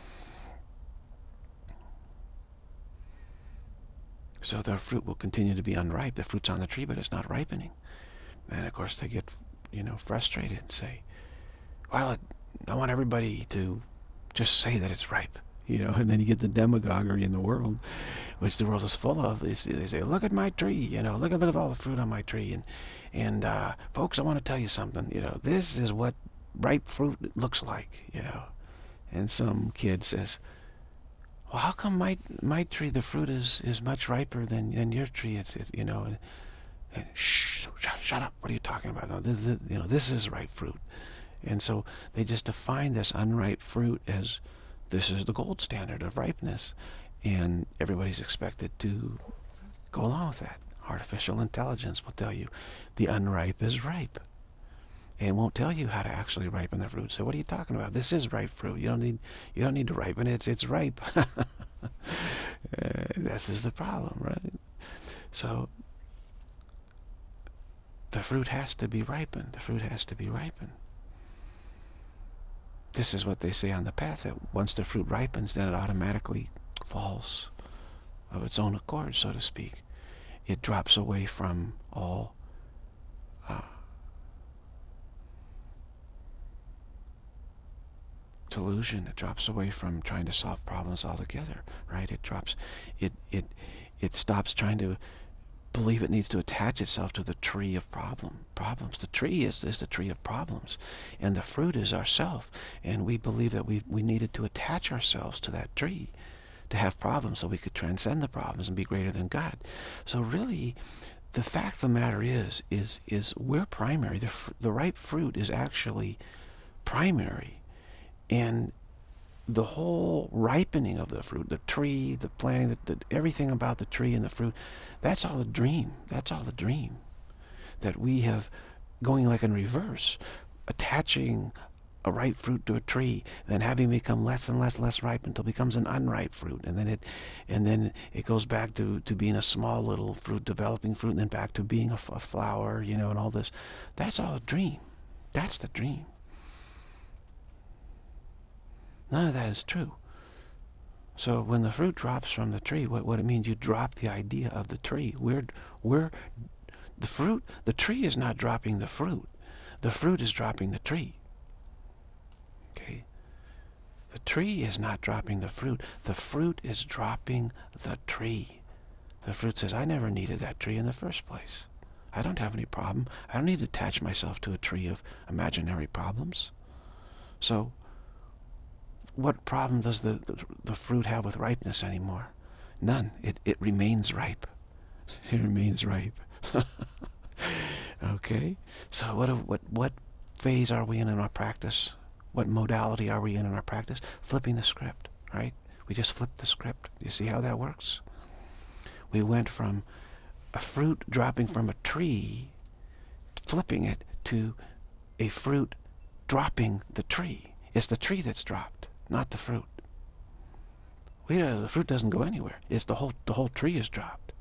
So the fruit will continue to be unripe. The fruit's on the tree, but it's not ripening. And of course they get, you know, frustrated and say, well, it, I want everybody to just say that it's ripe. You know, and then you get the demagoguery in the world, which the world is full of. They say, they say, look at my tree, you know, look at, look at all the fruit on my tree. And, and uh, folks, I want to tell you something, you know, this is what ripe fruit looks like, you know. And some kid says, well, how come my my tree, the fruit is, is much riper than, than your tree? It's, it's you know, and, and shh, shut, shut up, what are you talking about? No, this, this, you know, this is ripe fruit. And so they just define this unripe fruit as this is the gold standard of ripeness, and everybody's expected to go along with that. Artificial intelligence will tell you the unripe is ripe, and won't tell you how to actually ripen the fruit. So what are you talking about? This is ripe fruit. You don't need you don't need to ripen it. It's it's ripe. uh, this is the problem, right? So the fruit has to be ripened. The fruit has to be ripened. This is what they say on the path, that once the fruit ripens, then it automatically falls of its own accord, so to speak. It drops away from all uh, delusion. It drops away from trying to solve problems altogether, right? It drops, it, it, it stops trying to believe it needs to attach itself to the tree of problem problems. The tree is, is the tree of problems, and the fruit is ourself. And we believe that we we needed to attach ourselves to that tree to have problems, so we could transcend the problems and be greater than God. So really, the fact of the matter is is is we're primary. The the ripe fruit is actually primary, and the whole ripening of the fruit, the tree, the planting, the, the, everything about the tree and the fruit, that's all a dream. That's all a dream. That we have, going like in reverse, attaching a ripe fruit to a tree, then having become less and less less ripe until it becomes an unripe fruit, and then it, and then it goes back to to being a small little fruit, developing fruit, and then back to being a, a flower, you know, and all this. That's all a dream. That's the dream. None of that is true. So when the fruit drops from the tree, what, what it means, you drop the idea of the tree. We're, we're, the fruit, the tree is not dropping the fruit. The fruit is dropping the tree. Okay? The tree is not dropping the fruit. The fruit is dropping the tree. The fruit says, I never needed that tree in the first place. I don't have any problem. I don't need to attach myself to a tree of imaginary problems. So, what problem does the, the, the fruit have with ripeness anymore? None. It, it remains ripe. It remains ripe. Okay? So what, what, what phase are we in in our practice? What modality are we in in our practice? Flipping the script, right? We just flipped the script. You see how that works? We went from a fruit dropping from a tree, flipping it, to a fruit dropping the tree. It's the tree that's dropped, not the fruit. We, uh, the fruit doesn't go anywhere. It's the whole the whole tree is dropped.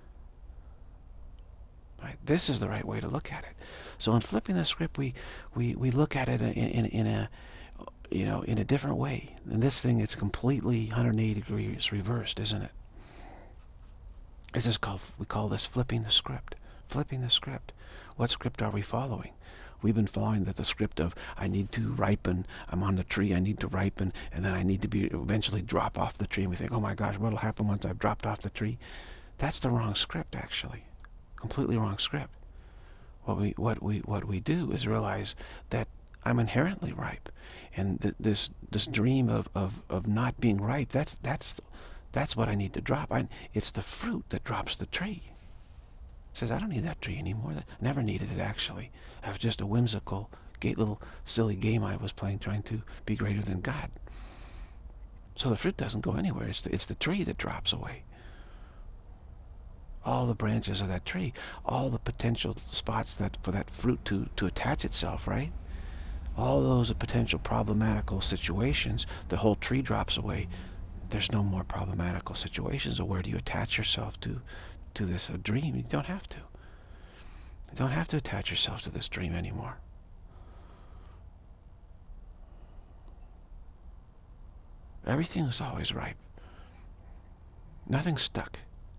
Right? This is the right way to look at it. So in flipping the script, we we we look at it in, in, in a you know in a different way. And this thing, it's completely one hundred eighty degrees reversed, isn't it? This is called, we call this flipping the script. Flipping the script. What script are we following? We've been following the, the script of, I need to ripen, I'm on the tree, I need to ripen, and then I need to be eventually drop off the tree. And we think, oh my gosh, what'll happen once I've dropped off the tree? That's the wrong script, actually. Completely wrong script. What we, what we, what we do is realize that I'm inherently ripe. And th this this dream of, of, of not being ripe, that's that's that's what I need to drop. I, it's the fruit that drops the tree. It says, I don't need that tree anymore. I never needed it, actually. I was just a whimsical, gay, little silly game I was playing, trying to be greater than God. So the fruit doesn't go anywhere. It's the, it's the tree that drops away. All the branches of that tree, all the potential spots that for that fruit to, to attach itself, right? All those potential problematical situations, the whole tree drops away. There's no more problematical situations. So where do you attach yourself to, to this uh, dream? You don't have to. You don't have to attach yourself to this dream anymore. Everything is always ripe. Nothing's stuck.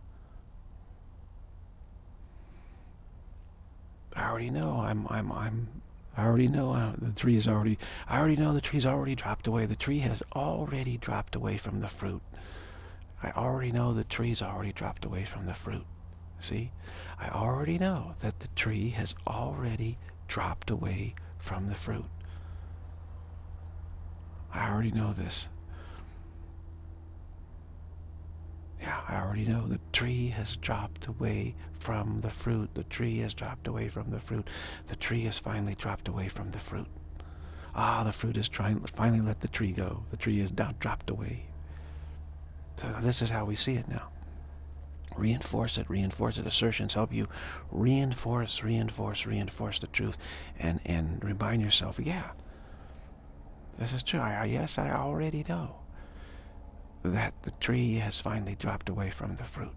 I already know. I'm. I'm. I'm. I already know uh, the tree is already. I already know the tree's already dropped away. The tree has already dropped away from the fruit. I already know the tree's already dropped away from the fruit. See, I already know that the tree has already dropped away from the fruit. I already know this. Yeah, I already know the tree has dropped away from the fruit. The tree has dropped away from the fruit. The tree has finally dropped away from the fruit. Ah, the fruit is trying finally let the tree go. The tree is now dropped away. So this is how we see it now. Reinforce it, reinforce it. Assertions help you reinforce, reinforce, reinforce the truth, and and remind yourself, yeah, this is true. I, yes, I already know that the tree has finally dropped away from the fruit.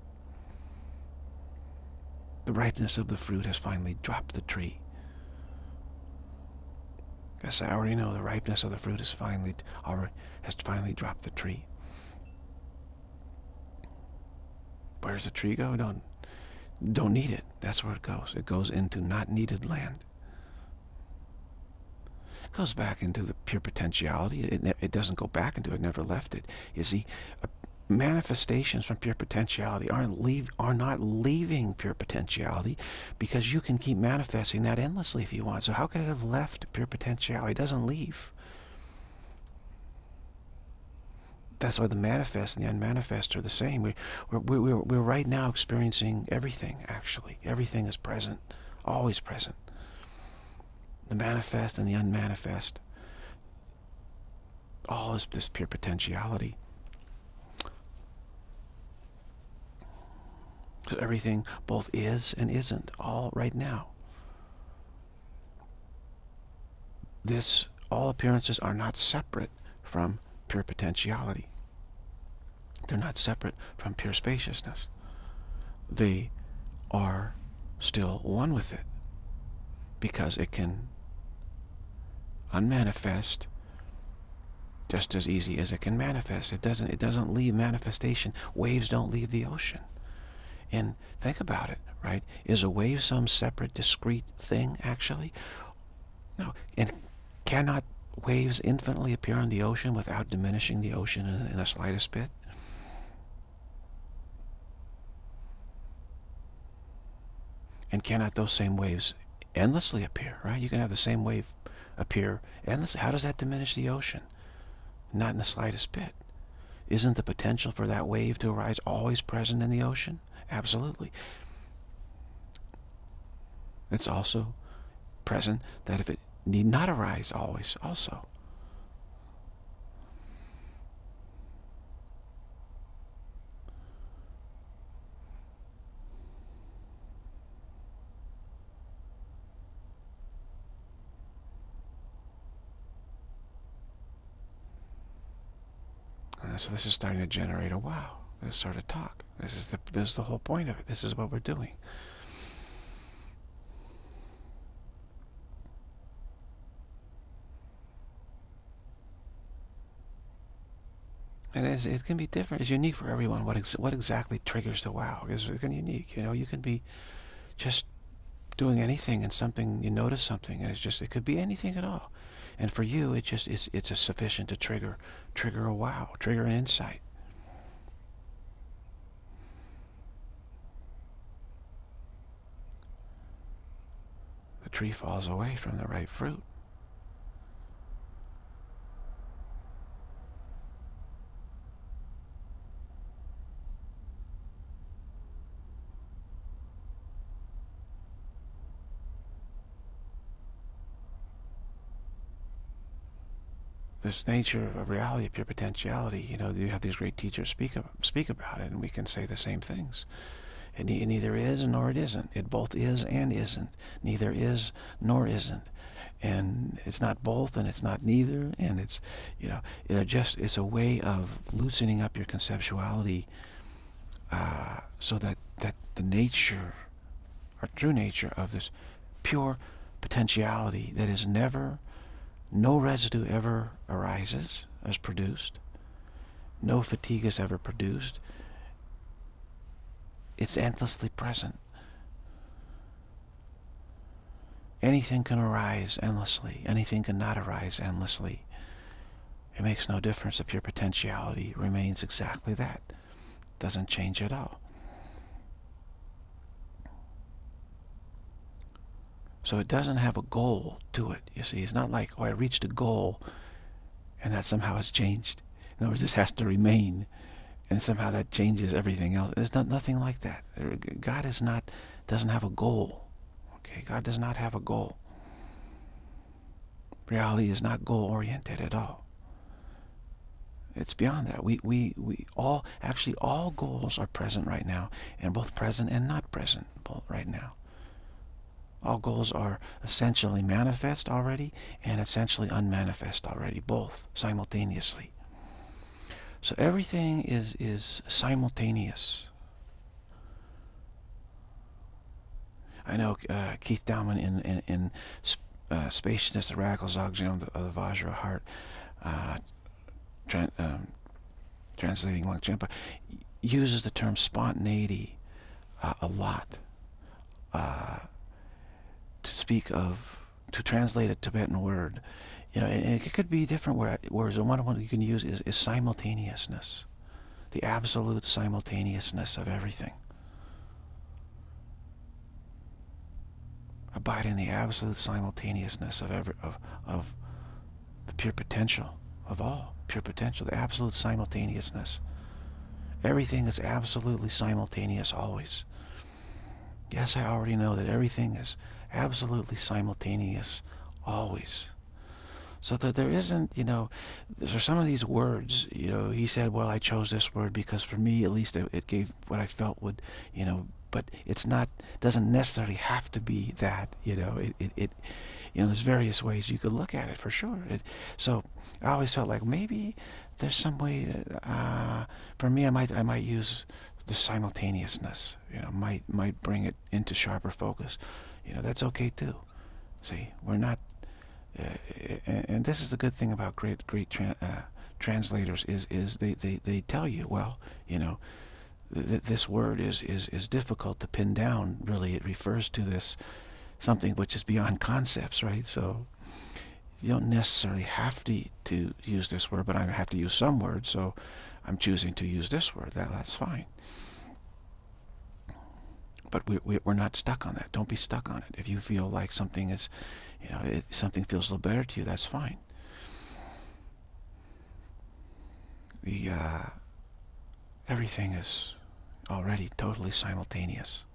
The ripeness of the fruit has finally dropped the tree. Yes, I already know the ripeness of the fruit has finally, already, has finally dropped the tree. Where does the tree go? Don't, don't need it. That's where it goes. It goes into not needed land. It goes back into the pure potentiality. It, it doesn't go back into it. It never left it. You see, uh, manifestations from pure potentiality aren't leave, are not leaving pure potentiality, because you can keep manifesting that endlessly if you want. So how could it have left pure potentiality? It doesn't leave. That's why the manifest and the unmanifest are the same. We, we're, we're, we're right now experiencing everything, actually. Everything is present, always present. The manifest and the unmanifest. All is this pure potentiality. So everything both is and isn't, all right now. This, all appearances are not separate from pure potentiality. They're not separate from pure spaciousness. They are still one with it, because it can unmanifest just as easy as it can manifest. It doesn't, it doesn't leave manifestation. Waves don't leave the ocean. And think about it, right? Is a wave some separate, discrete thing, actually? No. And cannot waves infinitely appear in the ocean without diminishing the ocean in, in the slightest bit? And cannot those same waves endlessly appear, right? You can have the same wave appear endlessly. How does that diminish the ocean? Not in the slightest bit. Isn't the potential for that wave to arise always present in the ocean? Absolutely. It's also present that if it need not arise always also. Uh, so this is starting to generate a wow. This sort of talk. This is the this is the whole point of it. This is what we're doing. And it's, it can be different. It's unique for everyone. What ex what exactly triggers the wow is it can unique. You know, you can be just doing anything and something, you notice something, and it's just, it could be anything at all. And for you, it just it's it's a sufficient to trigger trigger a wow, trigger an insight. The tree falls away from the ripe fruit. this nature of reality, pure potentiality, you know, you have these great teachers speak speak about it, and we can say the same things. It neither is nor it isn't. It both is and isn't. Neither is nor isn't. And it's not both, and it's not neither, and it's, you know, it just it's a way of loosening up your conceptuality, uh, so that that the nature, or true nature of this pure potentiality that is never, no residue ever arises, is produced, no fatigue is ever produced. It's endlessly present. Anything can arise endlessly. Anything cannot arise endlessly. It makes no difference. If your potentiality remains exactly that. It doesn't change at all. So it doesn't have a goal to it. You see, it's not like, oh, I reached a goal and that somehow has changed. In other words, this has to remain, and somehow that changes everything else. There's not, nothing like that. God is not, doesn't have a goal. Okay, God does not have a goal. Reality is not goal-oriented at all. It's beyond that. We, we, we all, actually all goals are present right now, and both present and not present right now. All goals are essentially manifest already and essentially unmanifest already, both simultaneously. So everything is, is simultaneous. I know uh, Keith Dowman in, in, in uh, Spaciousness, the Radical Dzogchen of the, of the Vajra Heart, uh, tran um, translating Longchenpa, uses the term spontaneity uh, a lot uh, to speak of, to translate a Tibetan word. You know, and it could be different words. And one one you can use is, is simultaneousness, the absolute simultaneousness of everything. Abide in the absolute simultaneousness of every of of the pure potential of all pure potential, the absolute simultaneousness. Everything is absolutely simultaneous always. Yes, I already know that everything is absolutely simultaneous always. So that there isn't, you know, for some of these words, you know, he said, well, I chose this word because for me, at least, it, it gave what I felt would, you know, but it's not, doesn't necessarily have to be that, you know, it, it, it you know, there's various ways you could look at it for sure. It, so I always felt like maybe there's some way, uh, for me, I might, I might use the simultaneousness, you know, might, might bring it into sharper focus. You know, that's okay too. See, we're not, uh, and this is the good thing about great, great tra uh, translators is, is they, they, they tell you, well, you know, th this word is, is, is difficult to pin down, really. It refers to this, something which is beyond concepts, right? So you don't necessarily have to, to use this word, but I have to use some word, so I'm choosing to use this word. That, that's fine. But we, we, we're not stuck on that. Don't be stuck on it. If you feel like something is, you know, it, something feels a little better to you, that's fine. The, uh, everything is already totally simultaneous.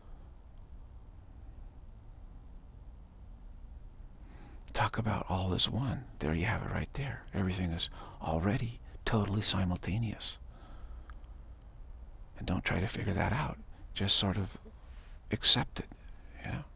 Talk about all is one. There you have it right there. Everything is already totally simultaneous. And don't try to figure that out. Just sort of accept it, you know.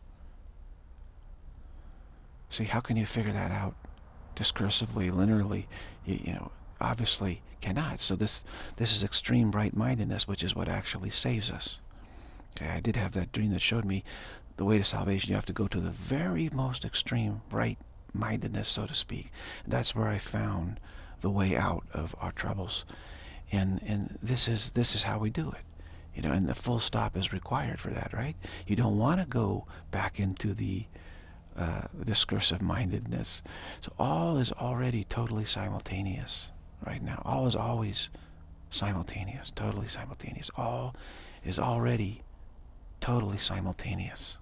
See, how can you figure that out discursively, linearly? You, you know, obviously cannot. So this this is extreme right-mindedness, which is what actually saves us. Okay, I did have that dream that showed me the way to salvation. You have to go to the very most extreme right-mindedness, so to speak. And that's where I found the way out of our troubles. And and this is this is how we do it. You know, and the full stop is required for that, right? You don't want to go back into the uh, discursive mindedness. So all is already totally simultaneous right now. All is always simultaneous, totally simultaneous. All is already totally simultaneous.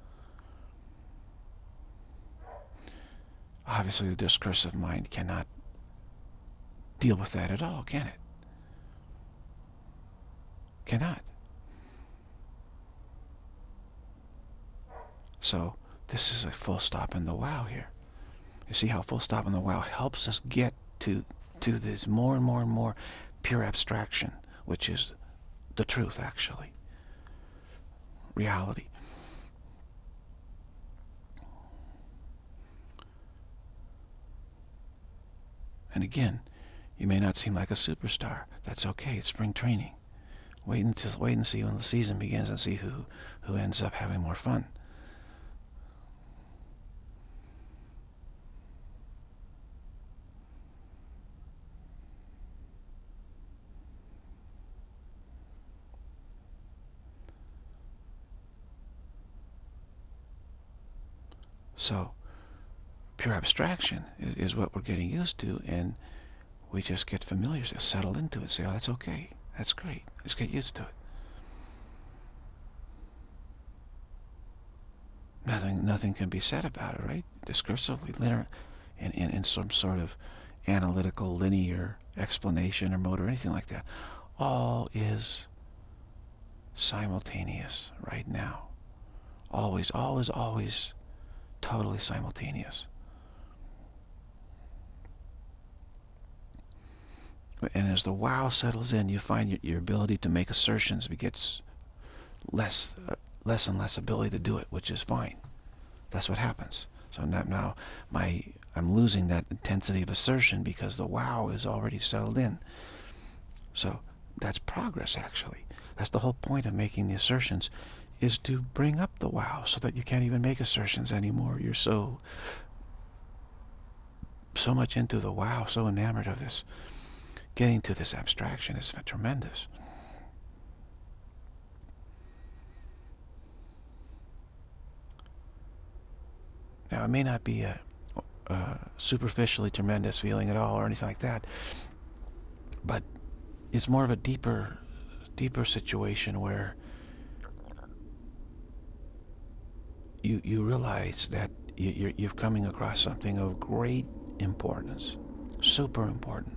Obviously, the discursive mind cannot deal with that at all, can it? Cannot. So this is a full stop in the wow here. You see how full stop in the wow helps us get to to this more and more and more pure abstraction, which is the truth, actually, reality. And again, you may not seem like a superstar. That's okay. It's spring training. Wait until wait and see when the season begins, and see who who ends up having more fun. So, pure abstraction is, is what we're getting used to, and we just get familiar, settle into it, say, oh, that's okay, that's great, let's get used to it. Nothing, nothing can be said about it, right? Discursively, linear, in, in, in some sort of analytical, linear explanation or mode or anything like that. All is simultaneous right now. Always, always, always totally simultaneous. And as the wow settles in, you find your, your ability to make assertions gets less, uh, less and less ability to do it, which is fine. That's what happens. So now, now my I'm losing that intensity of assertion because the wow is already settled in. So that's progress, actually. That's the whole point of making the assertions, is to bring up the wow so that you can't even make assertions anymore. You're so, so much into the wow, so enamored of this. Getting to this abstraction is tremendous. Now, it may not be a, a superficially tremendous feeling at all or anything like that, but it's more of a deeper, deeper situation where you you realize that you, you're you're coming across something of great importance, super important.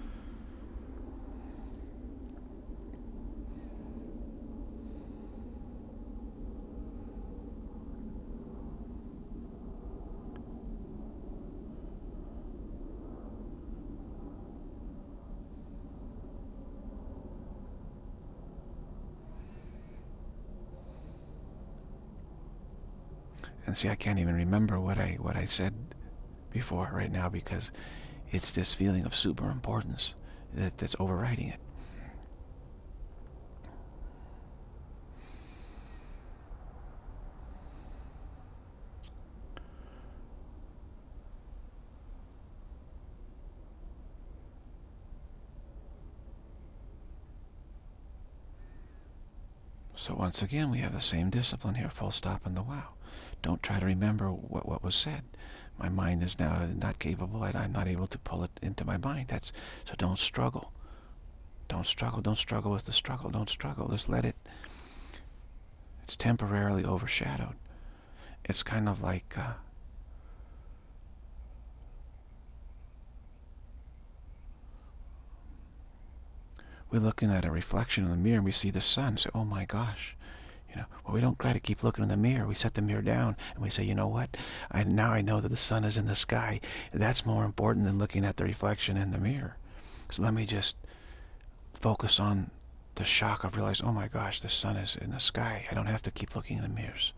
And see, I can't even remember what I what I said before right now, because it's this feeling of super importance that, that's overriding it. So once again, we have the same discipline here, full stop in the wow. Don't try to remember what, what was said. My mind is now not capable, and I'm not able to pull it into my mind. That's so don't struggle. Don't struggle. Don't struggle with the struggle. Don't struggle. Just let it. It's temporarily overshadowed. It's kind of like uh, we're looking at a reflection in the mirror and we see the sun. Say, oh my gosh. You know, well, we don't try to keep looking in the mirror. We set the mirror down and we say, you know what? I now I know that the sun is in the sky. That's more important than looking at the reflection in the mirror. So let me just focus on the shock of realizing, oh my gosh, the sun is in the sky. I don't have to keep looking in the mirrors.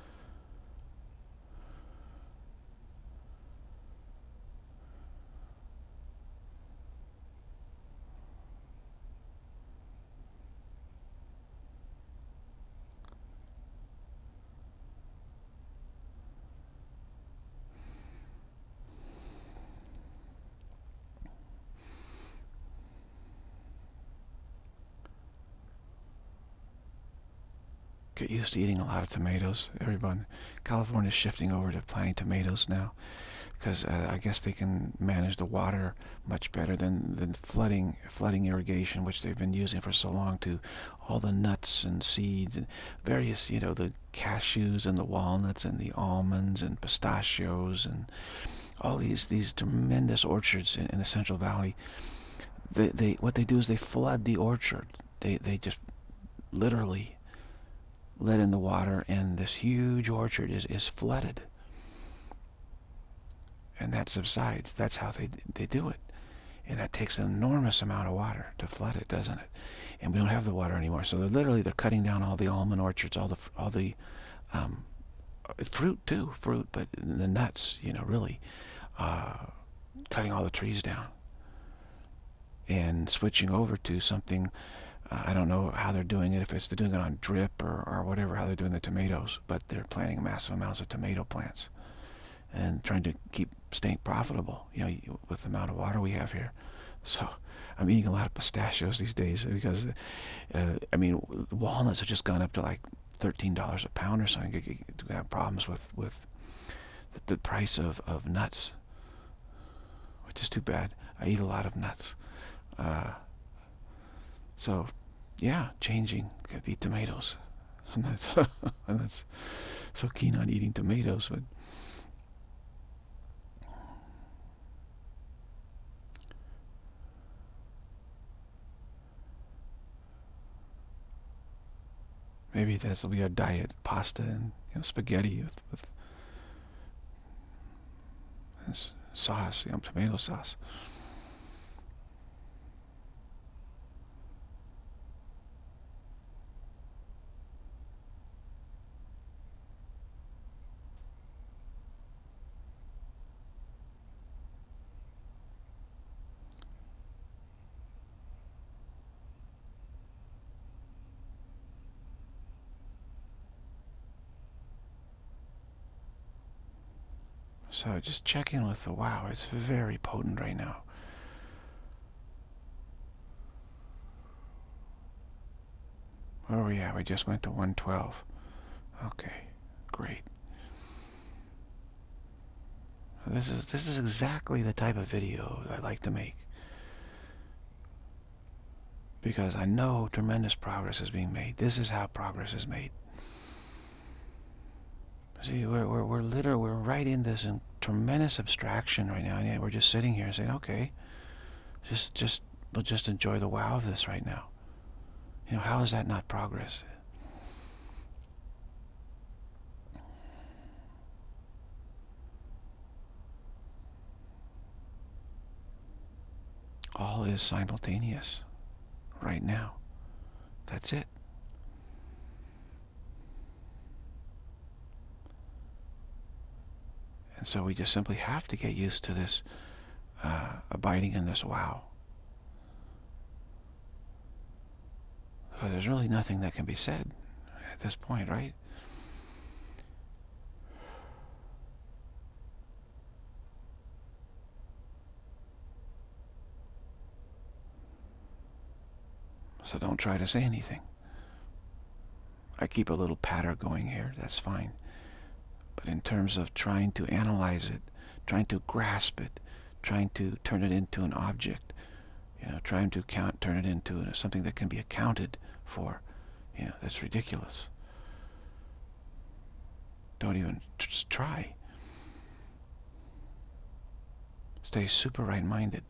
Get used to eating a lot of tomatoes. Everyone, California is shifting over to planting tomatoes now, because uh, I guess they can manage the water much better than, than flooding flooding irrigation, which they've been using for so long, to all the nuts and seeds and various, you know, the cashews and the walnuts and the almonds and pistachios and all these these tremendous orchards in, in the Central Valley. They, they what they do is they flood the orchard. They they just literally let in the water, and this huge orchard is, is flooded. And that subsides. That's how they they do it. And that takes an enormous amount of water to flood it, doesn't it? And we don't have the water anymore. So they're literally, they're cutting down all the almond orchards, all the, all the um, fruit too, fruit, but the nuts, you know, really, uh, cutting all the trees down. And switching over to something, uh, I don't know how they're doing it, if it's they're doing it on drip or, or whatever, how they're doing the tomatoes, but they're planting massive amounts of tomato plants and trying to keep staying profitable, you know, with the amount of water we have here. So I'm eating a lot of pistachios these days because, uh, I mean, walnuts have just gone up to like thirteen dollars a pound or something. We have problems with, with the price of, of nuts, which is too bad. I eat a lot of nuts. Uh, so, yeah, changing. Got to eat tomatoes. I'm not, I'm not so keen on eating tomatoes, but maybe that'll be our diet: pasta and, you know, spaghetti with, with this sauce, you know, tomato sauce. So just check in with the wow. It's very potent right now. Where are we at? We just went to one twelve. Okay, great. This is this is exactly the type of video I like to make, because I know tremendous progress is being made. This is how progress is made. See, we're we're we're literally we're right in this in tremendous abstraction right now, and yet we're just sitting here and saying, okay, just just we'll just enjoy the wow of this right now. You know, how is that not progress? All is simultaneous right now. That's it. And so we just simply have to get used to this, uh, abiding in this wow. Because there's really nothing that can be said at this point, right? So don't try to say anything. I keep a little patter going here, that's fine. But in terms of trying to analyze it, trying to grasp it, trying to turn it into an object, you know, trying to count, turn it into something that can be accounted for, you know, that's ridiculous. Don't even just try. Stay super right-minded.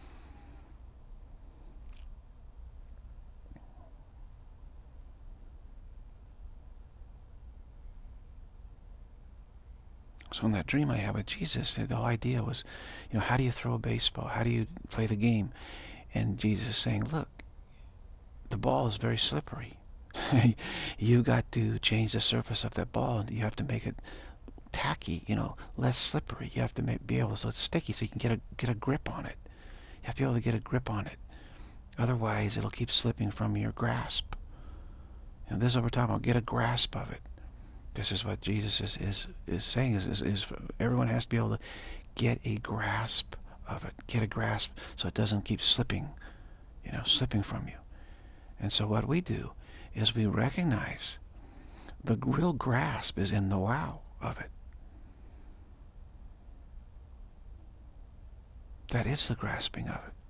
So in that dream I had with Jesus, the whole idea was, you know, how do you throw a baseball? How do you play the game? And Jesus is saying, look, the ball is very slippery. You got to change the surface of that ball, and you have to make it tacky, you know, less slippery. You have to make, be able, so it's sticky, so you can get a get a grip on it. You have to be able to get a grip on it. Otherwise, it'll keep slipping from your grasp. You know, this is what we're talking about. Get a grasp of it. This is what Jesus is is, is saying. Is, is is everyone has to be able to get a grasp of it. Get a grasp so it doesn't keep slipping, you know, slipping from you. And so what we do is we recognize the real grasp is in the wow of it. That is the grasping of it.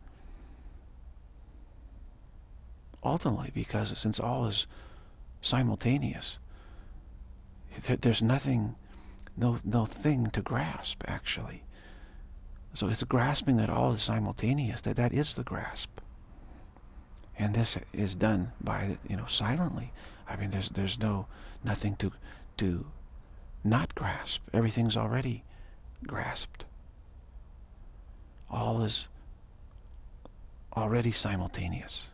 Ultimately, because since all is simultaneous, there's nothing, no, no thing to grasp, actually. So it's grasping that all is simultaneous, that that is the grasp. And this is done by, you know, silently. I mean, there's there's no, nothing to, to not grasp. Everything's already grasped. All is already simultaneous.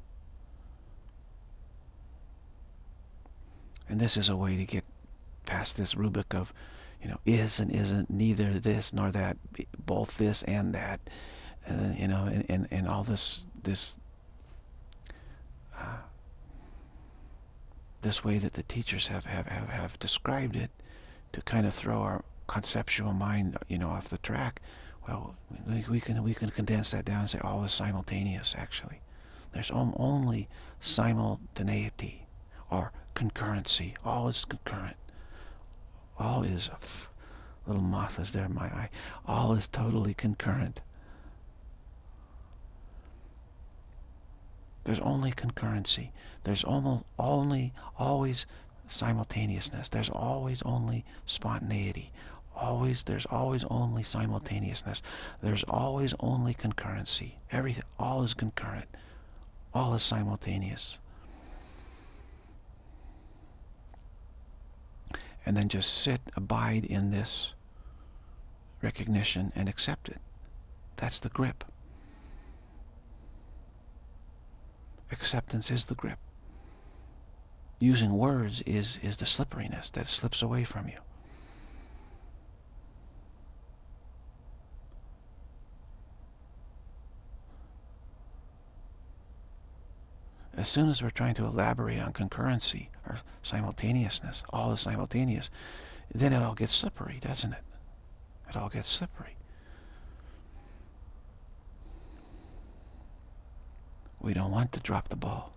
And this is a way to get past this rubric of, you know, is and isn't, neither this nor that, both this and that, and, you know, and, and, and all this, this, uh, this way that the teachers have, have, have, have described it to kind of throw our conceptual mind, you know, off the track. Well, we, we can we can condense that down and say all is simultaneous. Actually, there's only simultaneity or concurrency. All is concurrent. All is, pff, little moth is there in my eye. All is totally concurrent. There's only concurrency. There's almost only always simultaneousness. There's always only spontaneity. Always, there's always only simultaneousness. There's always only concurrency. Everything, all is concurrent. All is simultaneous. And then just sit, abide in this recognition and accept it. That's the grip. Acceptance is the grip. Using words is, is the slipperiness that slips away from you. As soon as we're trying to elaborate on concurrency or simultaneousness, all is simultaneous, then it all gets slippery, doesn't it? It all gets slippery. We don't want to drop the ball.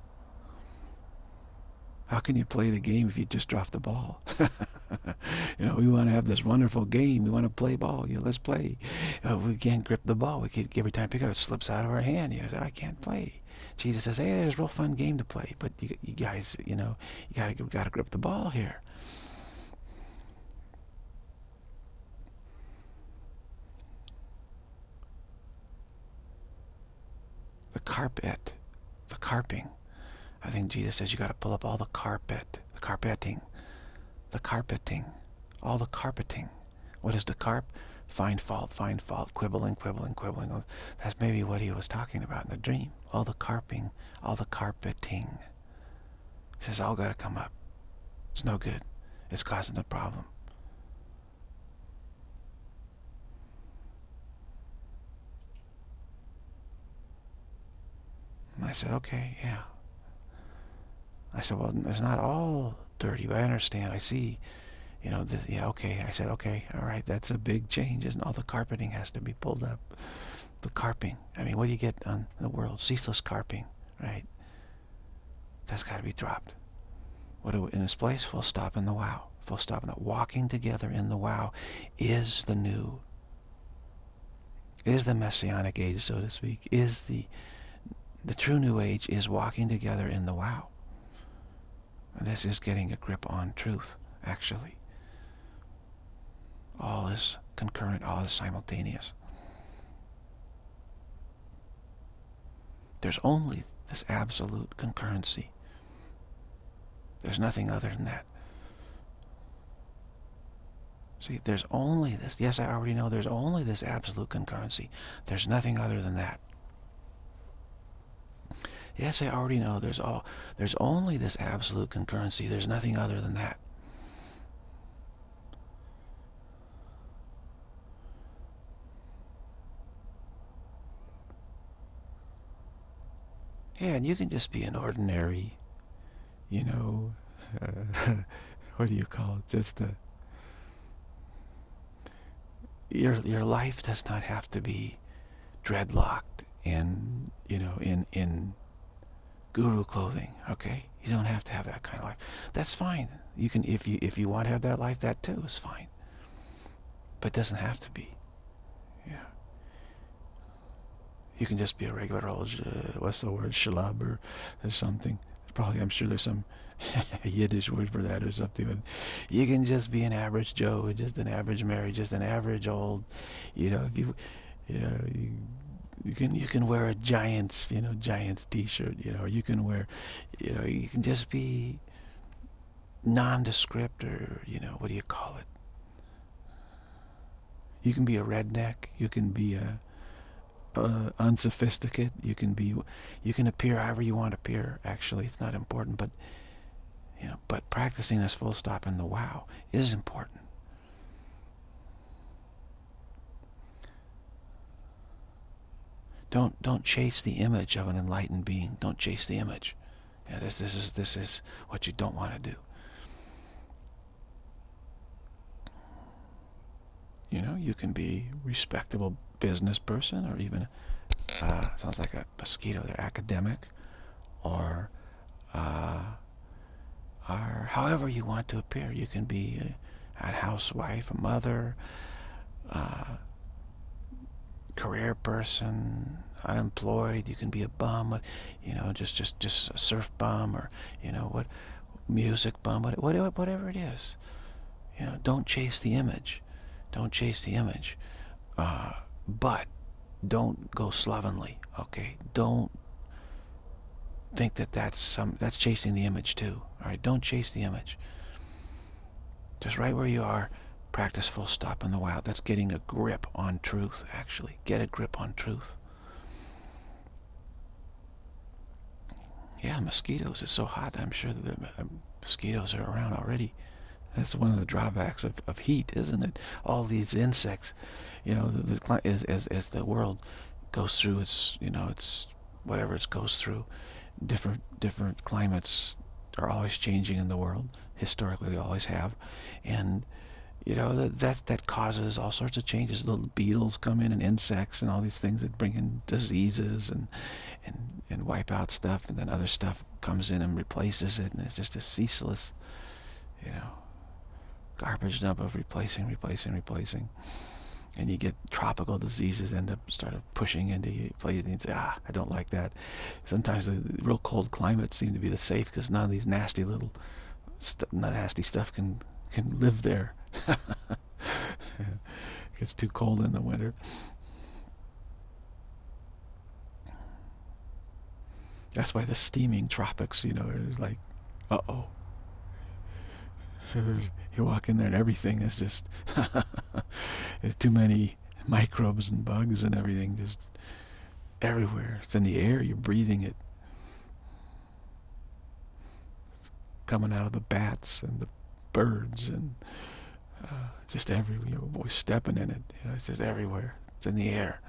How can you play the game if you just drop the ball? You know, we want to have this wonderful game. We want to play ball. You know, let's play. Uh, we can't grip the ball. We can, every time we pick it up, it slips out of our hand. You know, I can't play. Jesus says, "Hey, there's a real fun game to play, but you, you guys, you know, you gotta, you gotta grip the ball here." The carpet, the carping. I think Jesus says you got to pull up all the carpet, the carpeting, the carpeting, all the carpeting. What is the carp? Find fault, find fault, quibbling, quibbling, quibbling. That's maybe what he was talking about in the dream. All the carping, all the carpeting. He says, all got to come up. It's no good. It's causing a problem. And I said, okay, yeah. I said, well, it's not all dirty, but I understand. I see, you know, the, yeah, okay. I said, okay, all right, that's a big change, isn't it? All the carpeting has to be pulled up. The carping. I mean, what do you get on the world? Ceaseless carping, right? That's got to be dropped. What do we, in its place? Full stop in the wow. Full stop in the walking together in the wow is the new, is the messianic age, so to speak, is the, the true new age is walking together in the wow. And this is getting a grip on truth, actually. All is concurrent, all is simultaneous. There's only this absolute concurrency. There's nothing other than that. See, there's only this. Yes, I already know there's only this absolute concurrency. There's nothing other than that. Yes, I already know there's all there's only this absolute concurrency. There's nothing other than that. Yeah, and you can just be an ordinary, you know, uh, what do you call it? Just a, your your life does not have to be dreadlocked and, you know, in in guru clothing. Okay, you don't have to have that kind of life. That's fine. You can, if you if you want to have that life, that too is fine. But it doesn't have to be. Yeah. You can just be a regular old, uh, what's the word, shalab or, or something. Probably, I'm sure there's some Yiddish word for that or something. But you can just be an average Joe, just an average Mary, just an average old, you know, if you, you know, you, you can you can wear a Giants, you know, Giants T-shirt, you know, or you can wear, you know, you can just be nondescript, or, you know, what do you call it? You can be a redneck. You can be a uh, unsophisticated. You can be, you can appear however you want to appear. Actually, it's not important, but you know, but practicing this full stop and the wow is important. Don't don't chase the image of an enlightened being. Don't chase the image. Yeah, this this is this is what you don't want to do. You know, you can be a respectable business person, or even uh, sounds like a mosquito. They're academic, or uh, or however you want to appear. You can be a, a housewife, a mother, uh, career person, unemployed. You can be a bum, you know, just just just a surf bum, or you know what, music bum, whatever whatever it is. You know, don't chase the image. Don't chase the image, uh, but don't go slovenly. Okay, don't think that that's some that's chasing the image too. All right, don't chase the image. Just right where you are, practice full stop in the wow. That's getting a grip on truth. Actually, get a grip on truth. Yeah, mosquitoes. It's so hot. I'm sure that the mosquitoes are around already. That's one of the drawbacks of, of heat, isn't it? All these insects, you know, the, the, as, as, as the world goes through its, you know, it's whatever it goes through, different different climates are always changing in the world. Historically, they always have. And, you know, that, that, that causes all sorts of changes. Little beetles come in and insects and all these things that bring in diseases and, and, and wipe out stuff. And then other stuff comes in and replaces it. And it's just a ceaseless, you know, garbage dump of replacing, replacing, replacing. And you get tropical diseases end up sort of pushing into you. And you say, ah, I don't like that. Sometimes the real cold climates seem to be the safe because none of these nasty little st nasty stuff can, can live there. It gets too cold in the winter. That's why the steaming tropics, you know, are like, uh-oh. You walk in there and everything is just there's too many microbes and bugs and everything just everywhere. It's in the air, you're breathing it. It's coming out of the bats and the birds and uh, just everywhere. You know, boy, stepping in it. You know, it's just everywhere. It's in the air.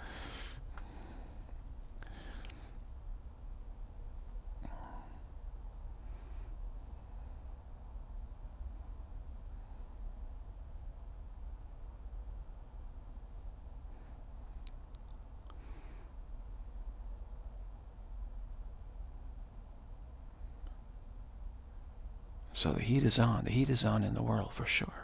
So the heat is on. The heat is on in the world for sure.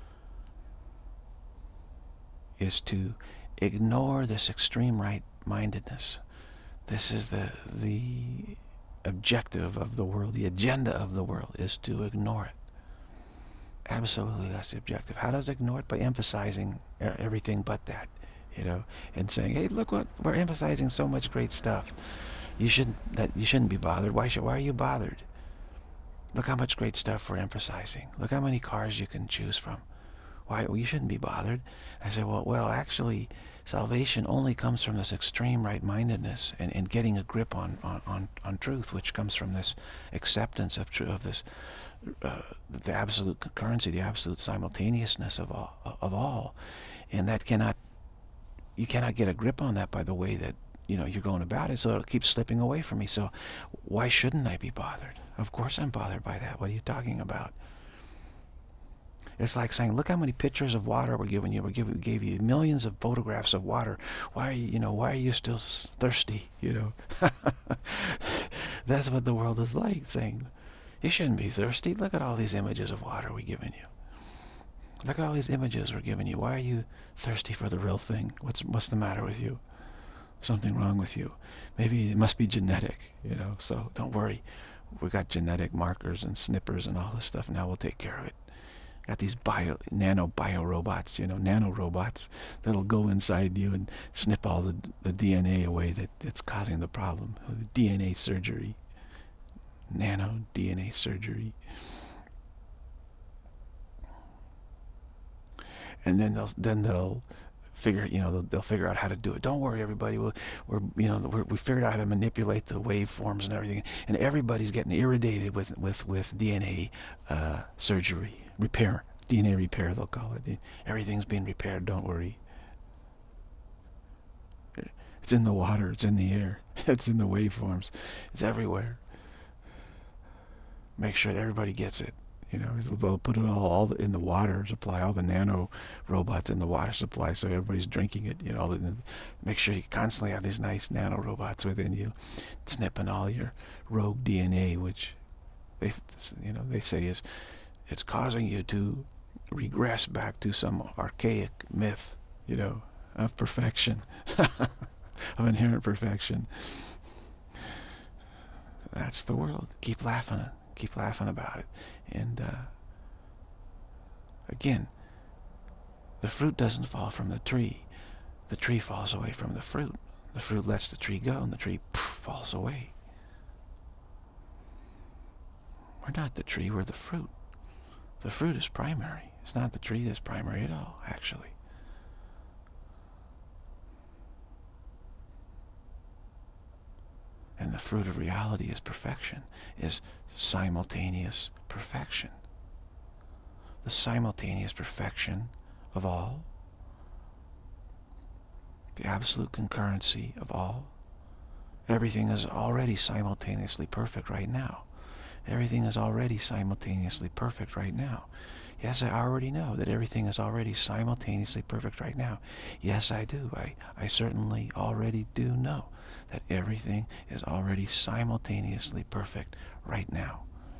Is to ignore this extreme right-mindedness. This is the the objective of the world. The agenda of the world is to ignore it. Absolutely, that's the objective. How does it ignore it? By emphasizing everything but that, you know, and saying, "Hey, look what we're emphasizing so much great stuff. You shouldn't that you shouldn't be bothered. Why should? Why are you bothered? Look how much great stuff we're emphasizing. Look how many cars you can choose from. Why, well, you shouldn't be bothered." I say, well, well, actually, salvation only comes from this extreme right-mindedness and, and getting a grip on, on, on, on truth, which comes from this acceptance of of this, uh, the absolute concurrency, the absolute simultaneousness of all, of all. And that cannot, you cannot get a grip on that by the way that, you know, you're going about it, so it'll keep slipping away from me. So why shouldn't I be bothered? Of course I'm bothered by that. What are you talking about? It's like saying, look how many pictures of water we're giving you. We give, we gave you millions of photographs of water. Why are you, you know, why are you still thirsty? You know, that's what the world is like, saying, you shouldn't be thirsty. Look at all these images of water we're giving you. Look at all these images we're giving you. Why are you thirsty for the real thing? What's what's the matter with you? Something wrong with you. Maybe it must be genetic, you know, so don't worry. We got genetic markers and snippers and all this stuff. Now we'll take care of it. Got these bio, nano bio robots, you know, nano robots that'll go inside you and snip all the, the D N A away that, that's causing the problem. D N A surgery. Nano D N A surgery. And then they'll, then they'll figure, you know, they'll, they'll figure out how to do it. Don't worry, everybody. We're, we're you know, we're, we figured out how to manipulate the waveforms and everything. And everybody's getting irritated with with with D N A uh, surgery, repair, D N A repair. They'll call it. Everything's being repaired. Don't worry. It's in the water. It's in the air. It's in the waveforms. It's everywhere. Make sure that everybody gets it. You know, they'll put it all, all in the water supply, all the nano robots in the water supply, so everybody's drinking it. You know, and make sure you constantly have these nice nano robots within you, snipping all your rogue D N A, which they, you know, they say is it's causing you to regress back to some archaic myth, you know, of perfection, of inherent perfection. That's the world. Keep laughing. Keep laughing about it. And uh, again, the fruit doesn't fall from the tree. The tree falls away from the fruit. The fruit lets the tree go, and the tree poof, falls away. We're not the tree, we're the fruit. The fruit is primary. It's not the tree that's primary at all, actually. And the fruit of reality is perfection, is simultaneous perfection. The simultaneous perfection of all, the absolute concurrency of all. Everything is already simultaneously perfect right now. Everything is already simultaneously perfect right now. Yes, I already know that everything is already simultaneously perfect right now. Yes, I do. I, I certainly already do know that everything is already simultaneously perfect right now.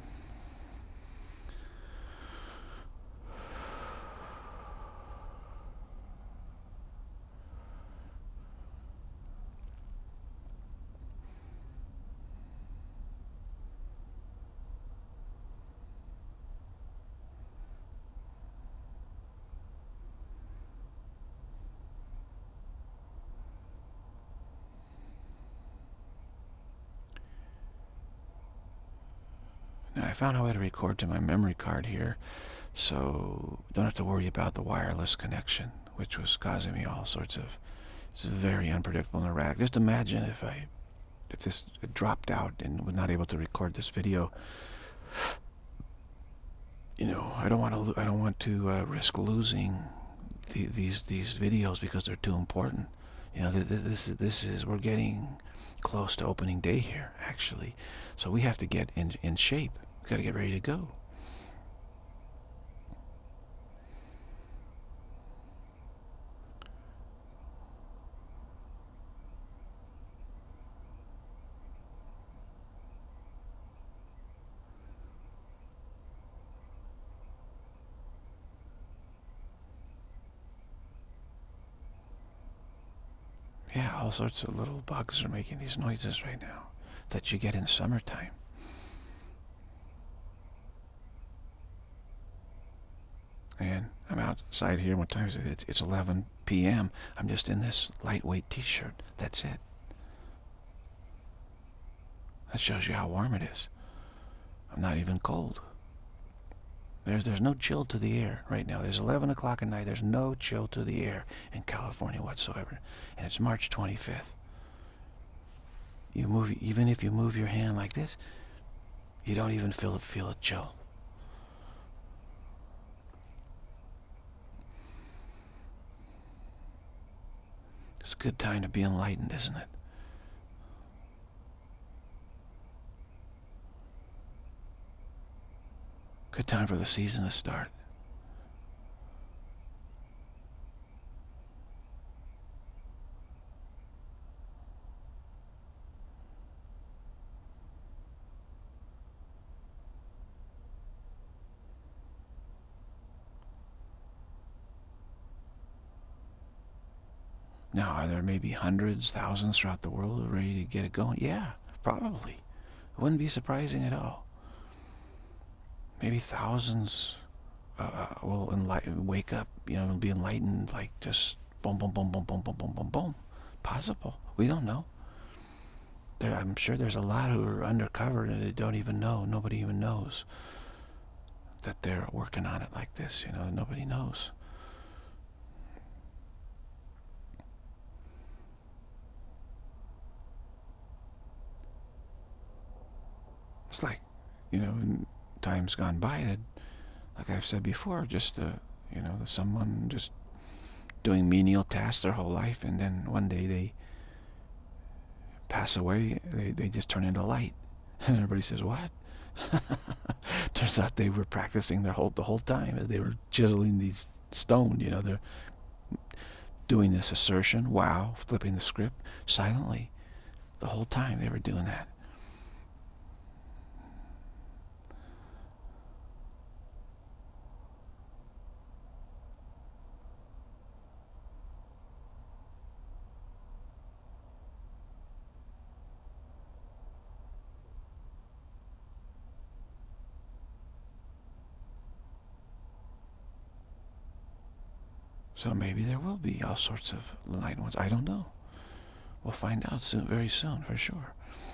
Now, I found a way to record to my memory card here, so don't have to worry about the wireless connection, which was causing me all sorts of, it's very unpredictable and erratic. Just imagine if I, if this dropped out and was not able to record this video. You know, I don't want to, I don't want to uh, risk losing the, these these videos because they're too important. You know, this is this is we're getting close to opening day here, actually. So we have to get in in shape. We got to get ready to go. Yeah, all sorts of little bugs are making these noises right now that you get in summertime. And I'm outside here. What time is it? It's, it's eleven p m I'm just in this lightweight t-shirt. That's it. That shows you how warm it is. I'm not even cold. There's, there's no chill to the air right now. There's eleven o'clock at night. There's no chill to the air in California whatsoever. And it's March twenty-fifth. You move, even if you move your hand like this, you don't even feel, feel a chill. It's a good time to be enlightened, isn't it? Good time for the season to start. Now, are there maybe hundreds, thousands throughout the world who are ready to get it going? Yeah, probably. It wouldn't be surprising at all. Maybe thousands uh, will enlighten, wake up, you know, and be enlightened, like just boom, boom, boom, boom, boom, boom, boom, boom, boom. Possible. We don't know. There, I'm sure there's a lot who are undercover and they don't even know. Nobody even knows that they're working on it like this. You know, nobody knows. It's like, you know, in times gone by, that, like I've said before, just, uh, you know, someone just doing menial tasks their whole life, and then one day they pass away, they, they just turn into light. And everybody says, what? Turns out they were practicing their whole, the whole time as they were chiseling these stone, you know, they're doing this assertion, wow, flipping the script silently. The whole time they were doing that. So maybe there will be all sorts of enlightened ones. I don't know. We'll find out soon, very soon, for sure.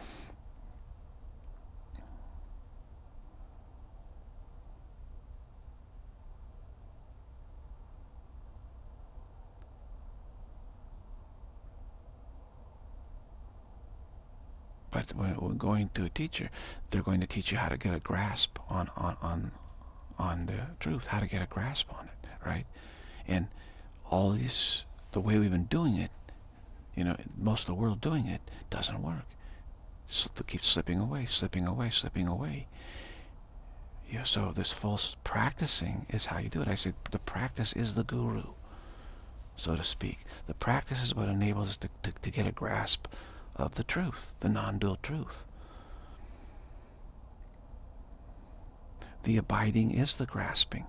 But when we're going to a teacher, they're going to teach you how to get a grasp on, on, on, on the truth, how to get a grasp on it, right? And all this, the way we've been doing it, you know, most of the world doing it, doesn't work. It keeps slipping away, slipping away, slipping away. Yeah, so this false practicing is how you do it. I said the practice is the guru, so to speak. The practice is what enables us to, to, to get a grasp of the truth, the non-dual truth. The abiding is the grasping.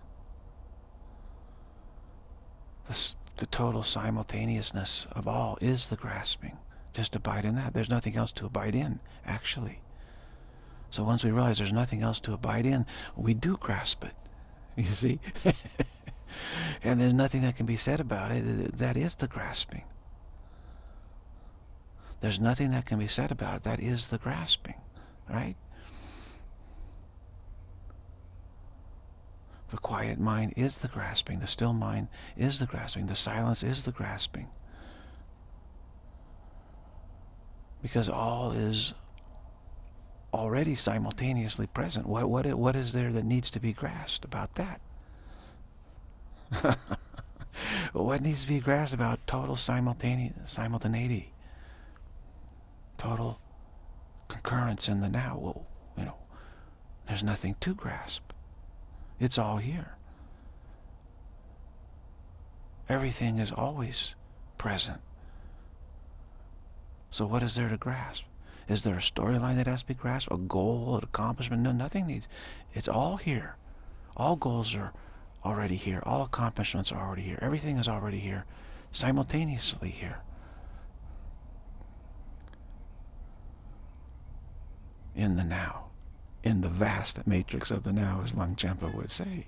The, the total simultaneousness of all is the grasping. Just abide in that. There's nothing else to abide in, actually. So once we realize there's nothing else to abide in, we do grasp it. You see? And there's nothing that can be said about it. That is the grasping. There's nothing that can be said about it. That is the grasping, right? The quiet mind is the grasping. The still mind is the grasping. The silence is the grasping. Because all is already simultaneously present. What, what, what is there that needs to be grasped about that? What needs to be grasped about total simultaneous, simultaneity? Total concurrence in the now. Well, you know, there's nothing to grasp. It's all here. Everything is always present. So what is there to grasp? Is there a storyline that has to be grasped? A goal, an accomplishment? No, nothing needs. It's all here. All goals are already here. All accomplishments are already here. Everything is already here, simultaneously here. In the now. In the vast matrix of the now, as Longchenpa would say.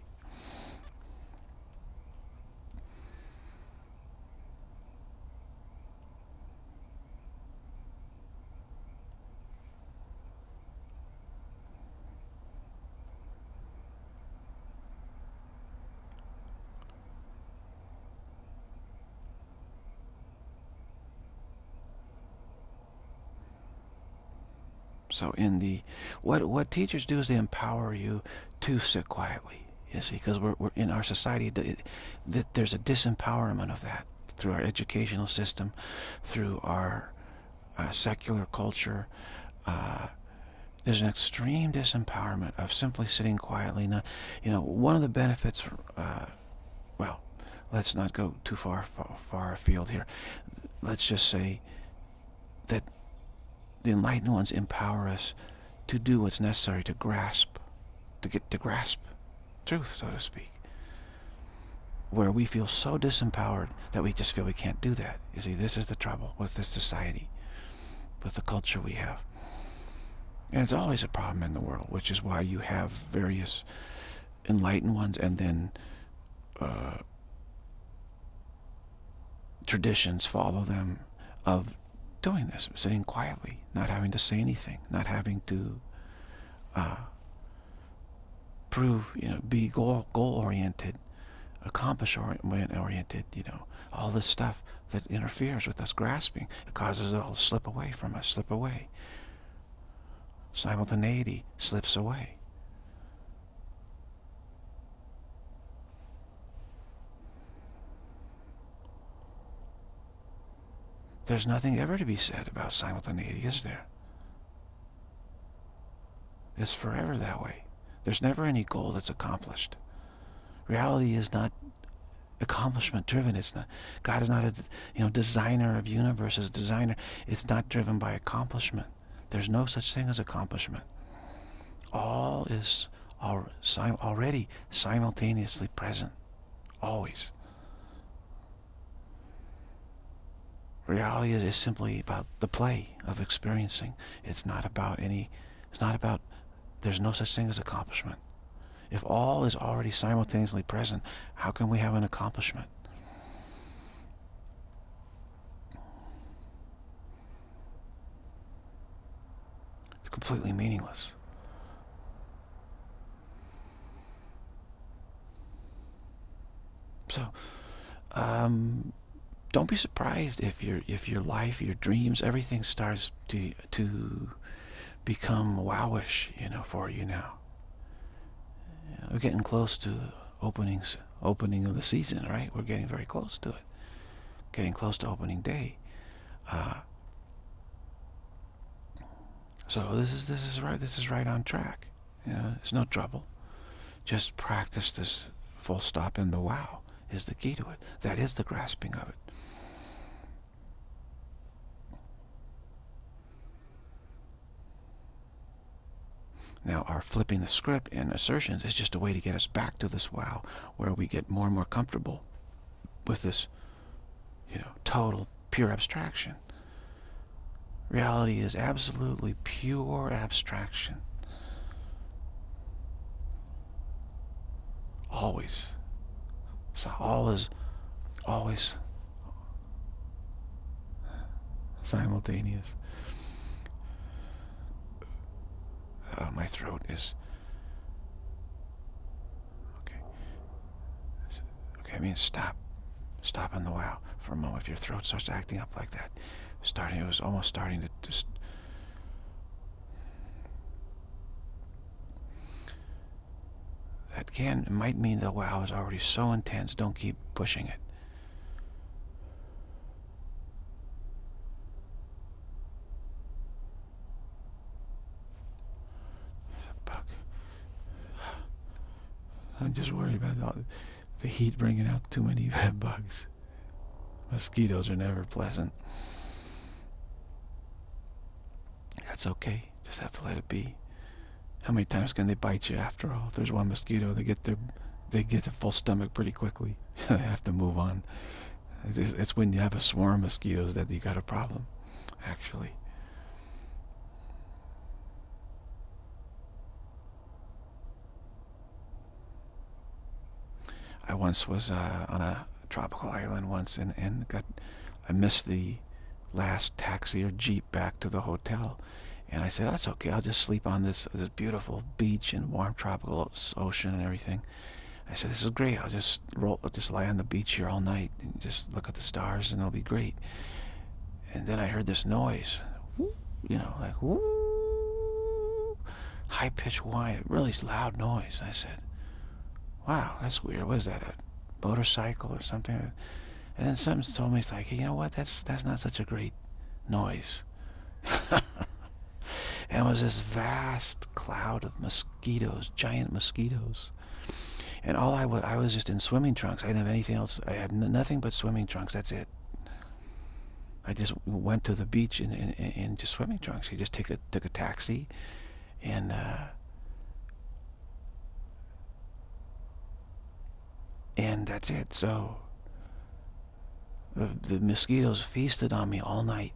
So in the, what what teachers do is they empower you to sit quietly, you see, because we're, we're in our society, that there's a disempowerment of that through our educational system, through our uh, secular culture. Uh, there's an extreme disempowerment of simply sitting quietly. Not, you know, one of the benefits, uh, well, let's not go too far, far, far afield here. Let's just say that the enlightened ones empower us to do what's necessary to grasp, to get to grasp truth, so to speak. Where we feel so disempowered that we just feel we can't do that. You see, this is the trouble with this society, with the culture we have. And it's always a problem in the world, which is why you have various enlightened ones and then uh, traditions follow them of doing this, sitting quietly, not having to say anything, not having to uh, prove, you know, be goal goal oriented, accomplish oriented, you know, all this stuff that interferes with us grasping. It causes it all to slip away from us, slip away. simultaneity slips away. There's nothing ever to be said about simultaneity, is there? It's forever that way. There's never any goal that's accomplished. Reality is not accomplishment driven. It's not. God is not a you know designer of universes. Designer. It's not driven by accomplishment. There's no such thing as accomplishment. All is already simultaneously present, always. Reality is, is simply about the play of experiencing. It's not about any. It's not about. There's no such thing as accomplishment. If all is already simultaneously present, how can we have an accomplishment? It's completely meaningless. So, um, don't be surprised if your if your life, your dreams, everything starts to to become wowish, you know, for you now. We're getting close to openings, opening of the season, right? We're getting very close to it. Getting close to opening day. Uh, so this is this is right. This is right on track. You know, it's no trouble. Just practice this. Full stop in the wow is the key to it. That is the grasping of it. Now, our flipping the script and assertions is just a way to get us back to this wow, where we get more and more comfortable with this, you know, total pure abstraction. Reality is absolutely pure abstraction. Always. So all is always simultaneous. Uh, my throat is okay. Okay, I mean stop, stop in the wow for a moment. If your throat starts acting up like that, starting, it was almost starting to just. That can, it might mean the wow is already so intense. Don't keep pushing it. I'm just worried about all the heat bringing out too many bugs. Mosquitoes are never pleasant. That's okay. Just have to let it be. How many times can they bite you after all? If there's one mosquito, they get their they get a full stomach pretty quickly. They have to move on. It's when you have a swarm of mosquitoes that you got a problem, actually. I once was uh, on a tropical island once, and, and got I missed the last taxi or jeep back to the hotel, and I said, that's okay, I'll just sleep on this this beautiful beach and warm tropical ocean and everything. I said, this is great, I'll just roll, I'll just lie on the beach here all night and just look at the stars and it'll be great. And then I heard this noise, you know, like whoo, high-pitched whine, really loud noise. I said, wow, that's weird. What is that, a motorcycle or something? And then something told me, it's like, hey, you know what, that's that's not such a great noise. And it was this vast cloud of mosquitoes, giant mosquitoes. And all I was, I was just in swimming trunks. I didn't have anything else. I had nothing but swimming trunks. That's it. I just went to the beach in, in, in just swimming trunks. You just take a, took a taxi, and uh, and that's it. So the, the mosquitoes feasted on me all night.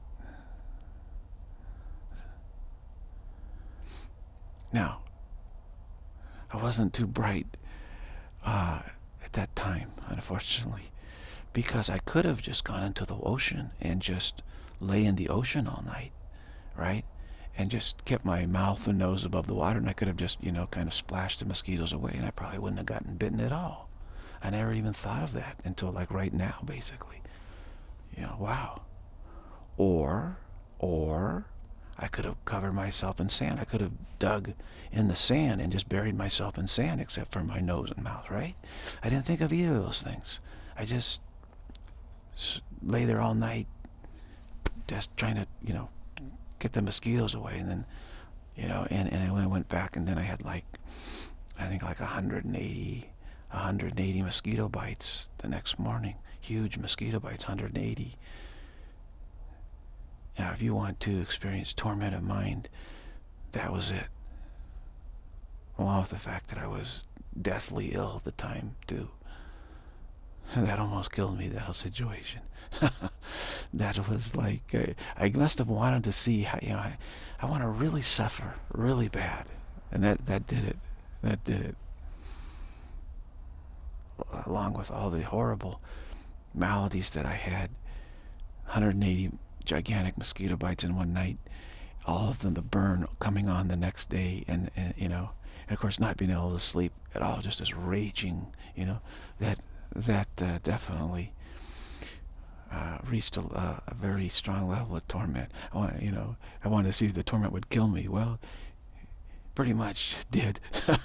Now, I wasn't too bright uh, at that time, unfortunately, because I could have just gone into the ocean and just lay in the ocean all night, right? And just kept my mouth and nose above the water, and I could have just, you know, kind of splashed the mosquitoes away, and I probably wouldn't have gotten bitten at all. I never even thought of that until like right now, basically. You know, wow. Or, or, I could have covered myself in sand. I could have dug in the sand and just buried myself in sand except for my nose and mouth, right? I didn't think of either of those things. I just lay there all night just trying to, you know, get the mosquitoes away. And then, you know, and, and I went back, and then I had like, I think like one hundred eighty, one hundred eighty mosquito bites the next morning. Huge mosquito bites, one hundred eighty. Now, if you want to experience torment of mind, that was it. Along with the fact that I was deathly ill at the time, too. That almost killed me, that whole situation. That was like, I, I must have wanted to see how, you know, I, I want to really suffer really bad. And that, that did it. That did it. Along with all the horrible maladies that I had, one hundred eighty gigantic mosquito bites in one night, all of them, the burn coming on the next day, and, and you know, and of course not being able to sleep at all, just this raging, you know, that that uh, definitely uh, reached a, a very strong level of torment. I want, you know, I wanted to see if the torment would kill me. Well, pretty much did.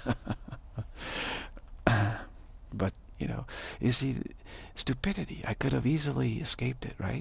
But, you know, you see, stupidity, I could have easily escaped it, right?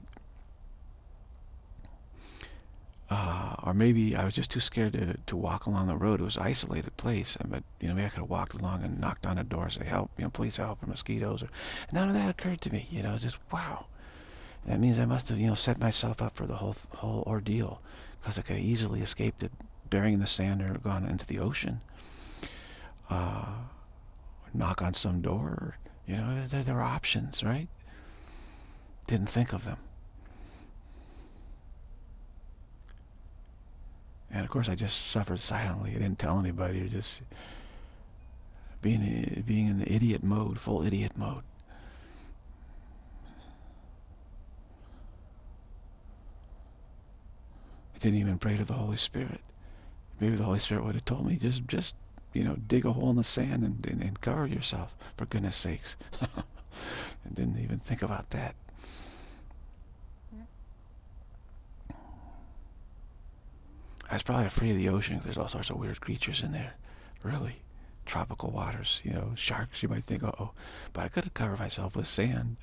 Uh, or maybe I was just too scared to, to walk along the road. It was an isolated place, but, you know, maybe I could have walked along and knocked on a door and say, help, you know, please help, or mosquitoes. Or, none of that occurred to me, you know, just, wow. That means I must have, you know, set myself up for the whole whole ordeal, because I could have easily escaped it, burying in the sand or gone into the ocean. Uh, knock on some door, or, you know, there, there are options, right? Didn't think of them. And of course, I just suffered silently. I didn't tell anybody, or just being being in the idiot mode, full idiot mode. I didn't even pray to the Holy Spirit. Maybe the Holy Spirit would have told me, just, just you know, dig a hole in the sand and, and, and cover yourself, for goodness sakes. I didn't even think about that. I was probably afraid of the ocean, because there's all sorts of weird creatures in there. Really. Tropical waters, you know, sharks, you might think, uh-oh. But I could have covered myself with sand.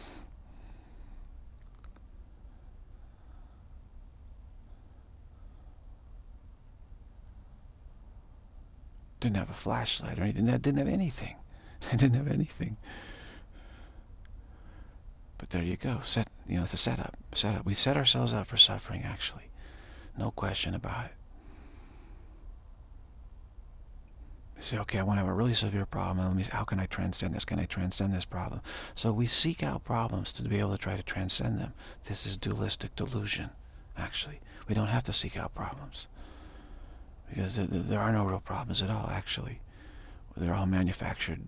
Didn't have a flashlight or anything. I didn't have anything. I didn't have anything. But there you go. Set, you know, it's a setup. Setup. We set ourselves up for suffering, actually. No question about it. You say, okay, I want to have a really severe problem. Let me, how can I transcend this? Can I transcend this problem? So we seek out problems to be able to try to transcend them. This is dualistic delusion, actually. We don't have to seek out problems, because there are no real problems at all, actually. They're all manufactured.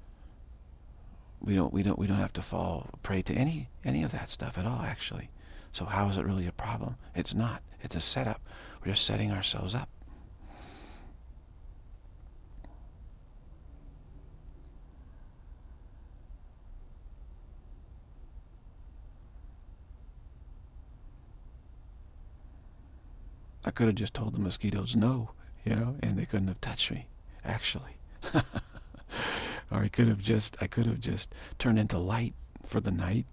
We don't, we don't, we don't have to fall prey to any, any of that stuff at all, actually. So how is it really a problem? It's not. It's a setup. We're just setting ourselves up. I could have just told the mosquitoes no, you know, and they couldn't have touched me, actually. Or I could have just, I could have just turned into light for the night.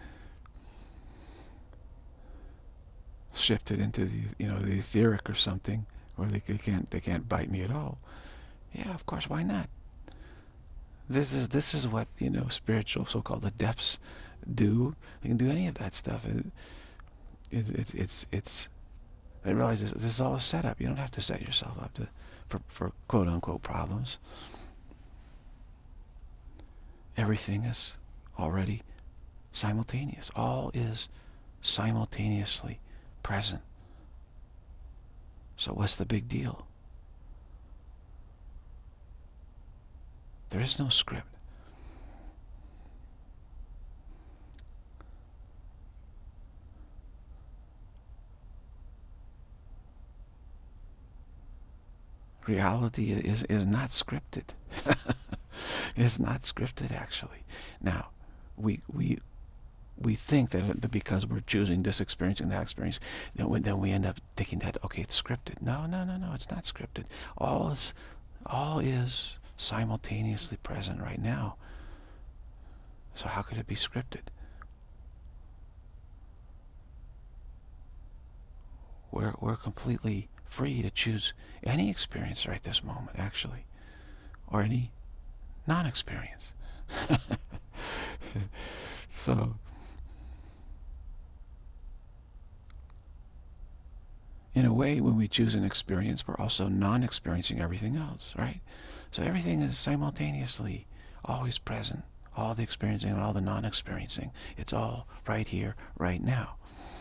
Shifted into the, you know, the etheric or something, or they, they can't, they can't bite me at all. Yeah, of course, why not? This is, this is what, you know, spiritual, so-called adepts do. They can do any of that stuff. It, it, it, it's, it's, they realize this, this is all a setup. You don't have to set yourself up to, for, for quote-unquote problems. Everything is already simultaneous. All is simultaneously present. So what's the big deal? There is no script. Reality is, is not scripted. It's not scripted, actually. Now, we, we, we think that, that because we're choosing this experience and that experience, then we, then we end up thinking that, okay, it's scripted. No, no, no, no, it's not scripted. All is, all is simultaneously present right now. So how could it be scripted? We're, we're completely free to choose any experience right this moment, actually, or any non-experience. So, in a way, when we choose an experience, we're also non-experiencing everything else, right? So everything is simultaneously always present. All the experiencing and all the non-experiencing. It's all right here, right now.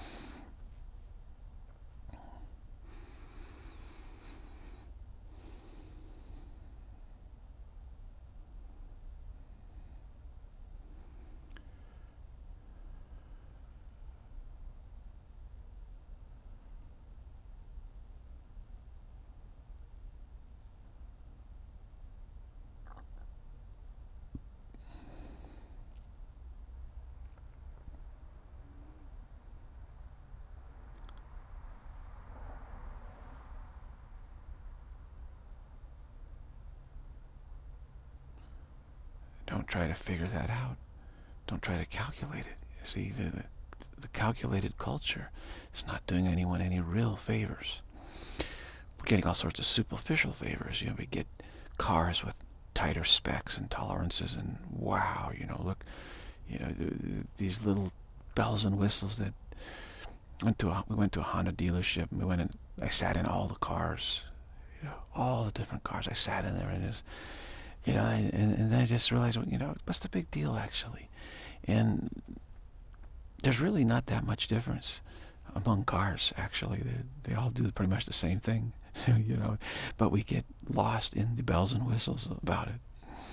Don't try to figure that out. Don't try to calculate it. You see, the, the, the calculated culture is not doing anyone any real favors. We're getting all sorts of superficial favors. You know, we get cars with tighter specs and tolerances, and wow, you know, look, you know, these little bells and whistles that went to a, we went to a Honda dealership, and we went and I sat in all the cars, you know, all the different cars. I sat in there, and it was, you know, and, and then I just realized, well, you know, what's the big deal actually? And there's really not that much difference among cars, actually. They, they all do pretty much the same thing, you know, but we get lost in the bells and whistles about it.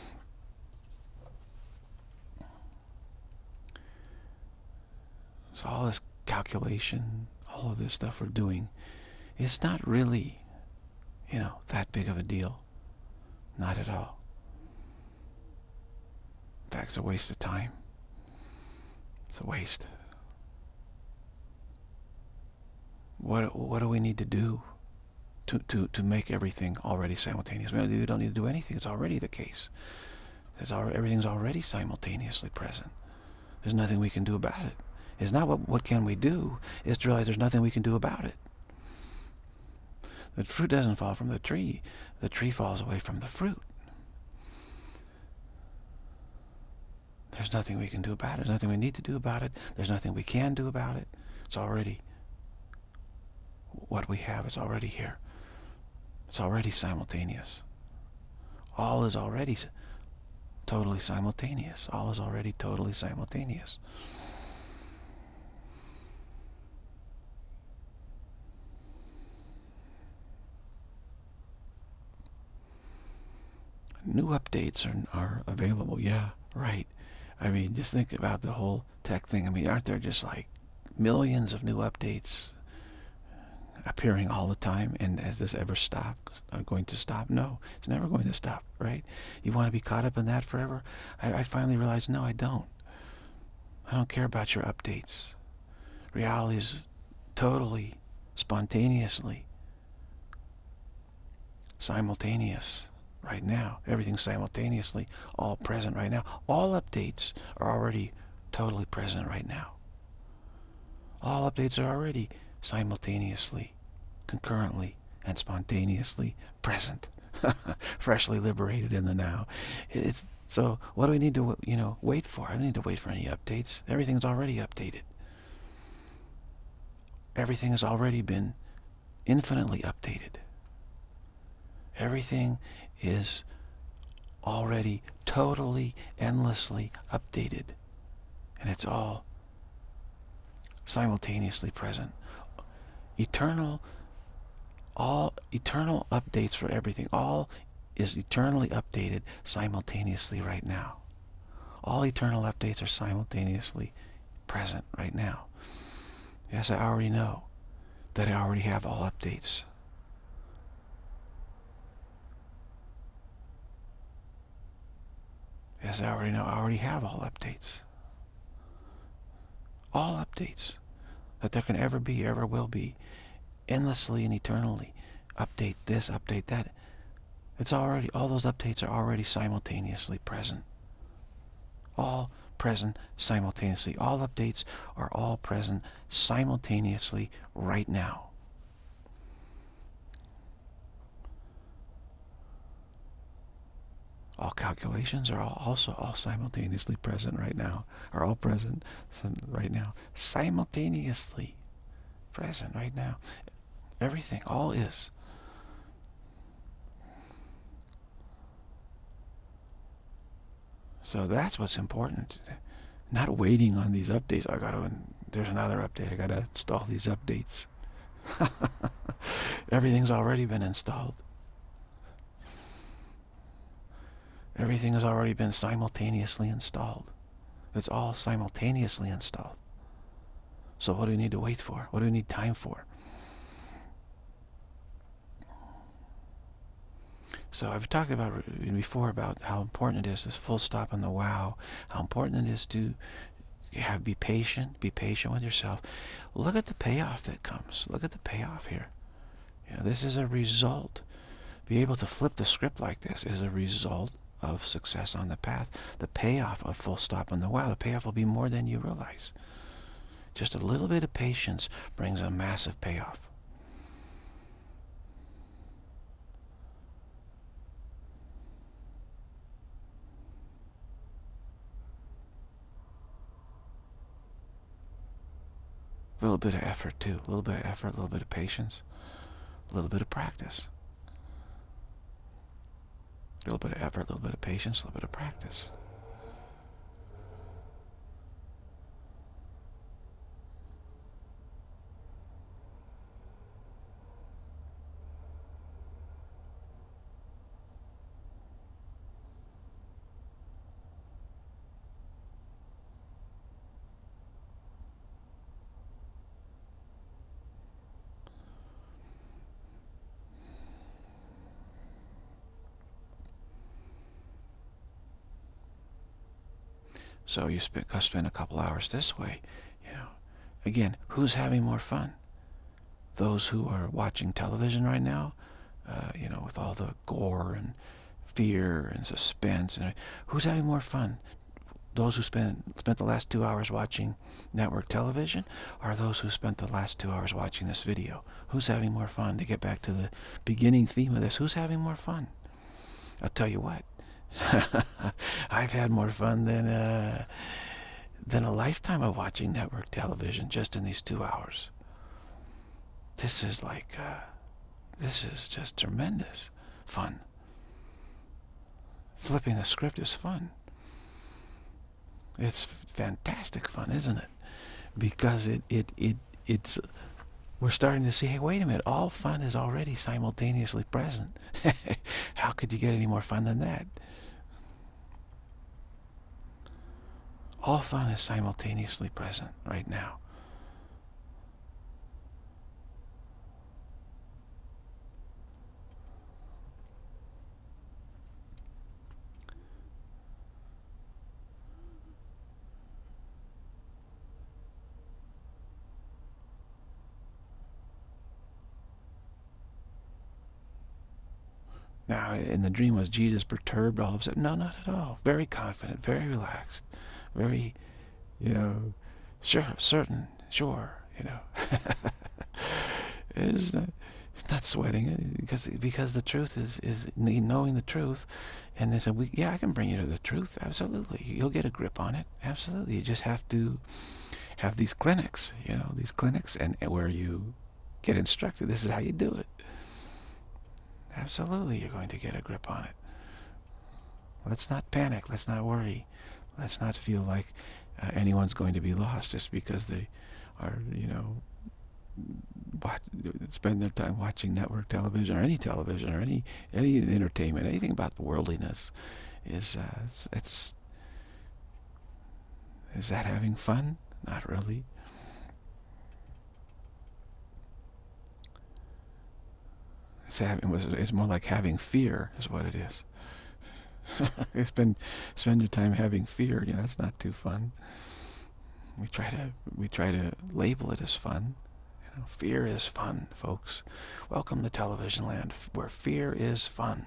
So all this calculation, all of this stuff we're doing, it's not really, you know, that big of a deal. Not at all. In fact, it's a waste of time. It's a waste. What what do we need to do to, to, to make everything already simultaneous? We don't need to do anything. It's already the case. It's already, everything's already simultaneously present. There's nothing we can do about it. It's not what, what can we do. It's to realize there's nothing we can do about it. The fruit doesn't fall from the tree. The tree falls away from the fruit. There's nothing we can do about it. There's nothing we need to do about it. There's nothing we can do about it. It's already what we have. It's already here. It's already simultaneous. All is already totally simultaneous. All is already totally simultaneous. New updates are, are available. Yeah, right. I mean, just think about the whole tech thing. I mean, aren't there just like millions of new updates appearing all the time? And has this ever stopped? Are going to stop? No, it's never going to stop, right? You want to be caught up in that forever? I, I finally realized, no, I don't. I don't care about your updates. Reality is totally, spontaneously, simultaneous. Right now, everything's simultaneously all present right now. All updates are already totally present right now. All updates are already simultaneously, concurrently, and spontaneously present. Freshly liberated in the now. It's, so what do we need to, you know, wait for? I don't need to wait for any updates. Everything's already updated. Everything has already been infinitely updated. Everything is already totally, endlessly updated. And it's all simultaneously present. Eternal, all eternal updates for everything. All is eternally updated simultaneously right now. All eternal updates are simultaneously present right now. Yes, I already know that I already have all updates. Yes, I already know. I already have all updates. All updates that there can ever be, ever will be, endlessly and eternally. Update this, update that. It's already, all those updates are already simultaneously present. All present simultaneously. All updates are all present simultaneously right now. All calculations are all also all simultaneously present right now. Are all present right now. Simultaneously present right now. Everything, all is. So that's what's important. Not waiting on these updates. I gotta, there's another update. I gotta install these updates. Everything's already been installed. Everything has already been simultaneously installed. It's all simultaneously installed. So what do we need to wait for? What do we need time for? So I've talked about before about how important it is, this full stop on the wow, how important it is to have be patient, be patient with yourself. Look at the payoff that comes. Look at the payoff here. You know, this is a result. Be able to flip the script like this is a result of success on the path. The payoff of full stop on the wow, the payoff will be more than you realize. Just a little bit of patience brings a massive payoff. A little bit of effort too. A little bit of effort, a little bit of patience, a little bit of practice. A little bit of effort, a little bit of patience, a little bit of practice. So you spend, spend a couple hours this way, you know. Again, who's having more fun? Those who are watching television right now, uh, you know, with all the gore and fear and suspense. And who's having more fun? Those who spent spent the last two hours watching network television, or those who spent the last two hours watching this video? Who's having more fun? To get back to the beginning theme of this, who's having more fun? I'll tell you what. I've had more fun than uh, than a lifetime of watching network television just in these two hours. This is like, uh, this is just tremendous fun. Flipping the script is fun. It's fantastic fun, isn't it? Because it it it it's we're starting to see, hey, wait a minute, all fun is already simultaneously present. How could you get any more fun than that? All fun is simultaneously present right now. Now, in the dream, was Jesus perturbed all of a sudden? No, not at all. Very confident, very relaxed, very, you know, sure, certain, sure, you know. It's not, it's not sweating it because because the truth is is knowing the truth, and they said, we, yeah, I can bring you to the truth. Absolutely, you'll get a grip on it. Absolutely, you just have to have these clinics, you know, these clinics, and, and where you get instructed. This is how you do it. Absolutely, you're going to get a grip on it. Let's not panic. Let's not worry. Let's not feel like uh, anyone's going to be lost just because they are, you know, watch, spend their time watching network television or any television or any any entertainment. Anything about worldliness is uh, it's, it's is that having fun? Not really. It's, having, it's more like having fear is what it is. Spend, spend your time having fear. Yeah, that's not too fun. We try to we try to label it as fun. You know, fear is fun, folks. Welcome to television land, where fear is fun.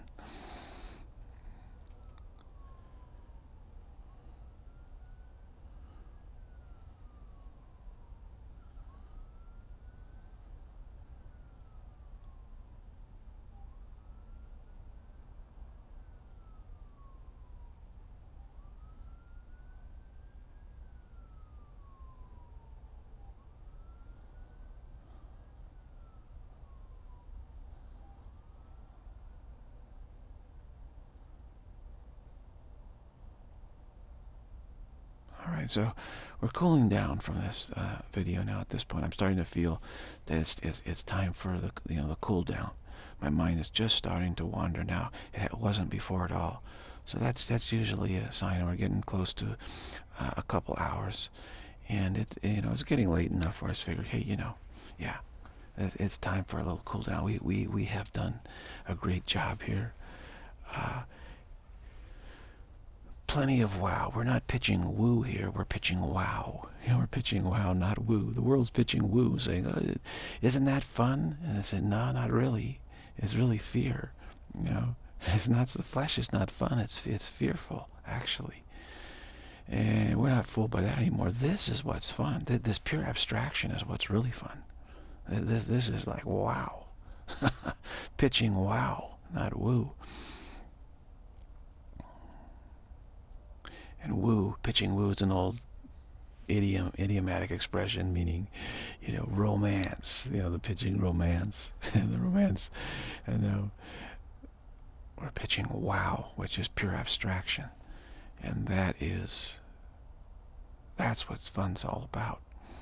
Alright, so we're cooling down from this uh, video now at this point. I'm starting to feel that it's, it's, it's time for the, you know, the cool down. My mind is just starting to wander now. It wasn't before at all. So that's that's usually a sign we're getting close to uh, a couple hours. And it, you know, it's getting late enough where I figured, hey, you know, yeah, it, it's time for a little cool down. We, we, we have done a great job here. Uh, Plenty of wow. We're not pitching woo here. We're pitching wow. You know, we're pitching wow, not woo. The world's pitching woo, saying, oh, "Isn't that fun?" And I said, "No, not really. It's really fear. You know, it's not. The flesh is not fun. It's it's fearful, actually. And we're not fooled by that anymore. This is what's fun. This pure abstraction is what's really fun. This this is like wow, pitching wow, not woo." And woo, pitching woo is an old idiom, idiomatic expression meaning, you know, romance. You know, the pitching romance, the romance. And uh, we're pitching wow, which is pure abstraction, and that is, that's what fun's all about.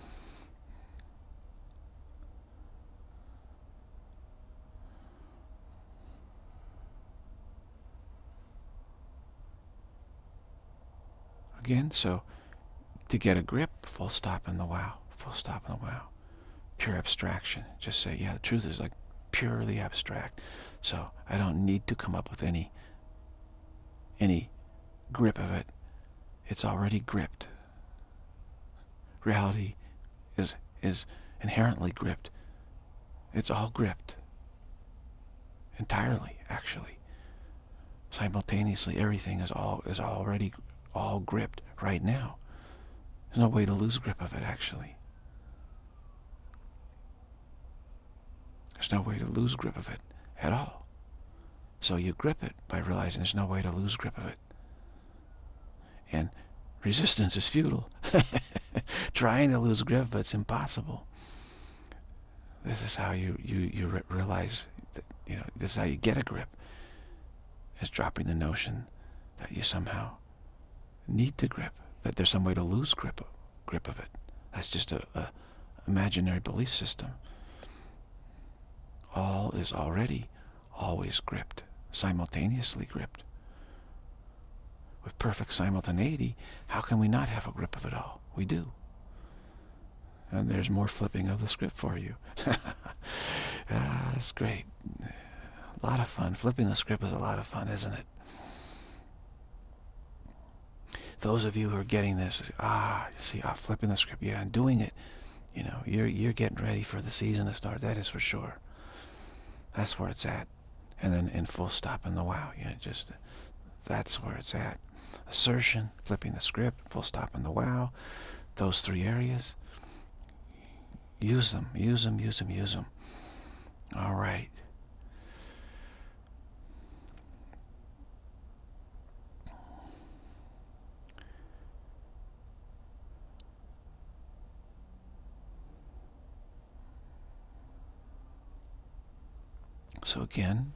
Again, so to get a grip, full stop in the wow, full stop in the wow. Pure abstraction. Just say, yeah, the truth is like purely abstract. So I don't need to come up with any any grip of it. It's already gripped. Reality is is inherently gripped. It's all gripped. Entirely, actually. Simultaneously, everything is all is already all gripped right now. There's no way to lose grip of it, actually. There's no way to lose grip of it at all. So you grip it by realizing there's no way to lose grip of it. And resistance is futile. Trying to lose grip of it's impossible. This is how you, you, you re realize that, you know, this is how you get a grip. Is dropping the notion that you somehow need to grip, that there's some way to lose grip grip of it. That's just a, a imaginary belief system. All is already always gripped, simultaneously gripped. With perfect simultaneity, how can we not have a grip of it all? We do. And there's more flipping of the script for you. Ah, that's great. A lot of fun. Flipping the script is a lot of fun, isn't it? Those of you who are getting this, ah, you see, ah, flipping the script, yeah, and doing it, you know, you're you're getting ready for the season to start. That is for sure. That's where it's at. And then in full stop in the wow, you know, just that's where it's at. Assertion, flipping the script, full stop in the wow. Those three areas. Use them, use them, use them, use them. All right. So again,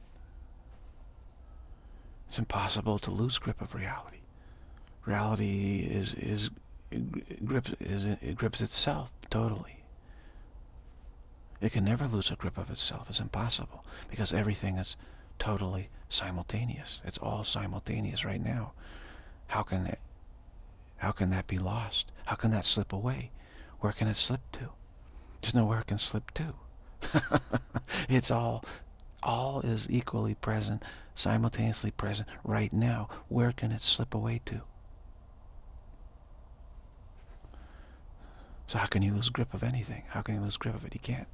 it's impossible to lose grip of reality. Reality is is it grips is it grips itself totally. It can never lose a grip of itself. It's impossible because everything is totally simultaneous. It's all simultaneous right now. How can it, how can that be lost? How can that slip away? Where can it slip to? There's nowhere it can slip to. It's all all is equally present, simultaneously present right now. Where can it slip away to? So how can you lose grip of anything? How can you lose grip of it? You can't.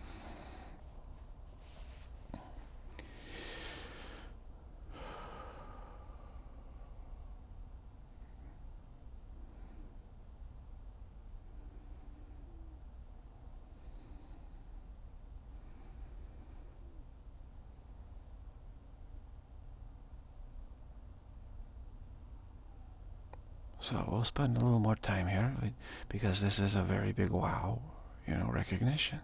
So we'll spend a little more time here because this is a very big wow, you know, recognition.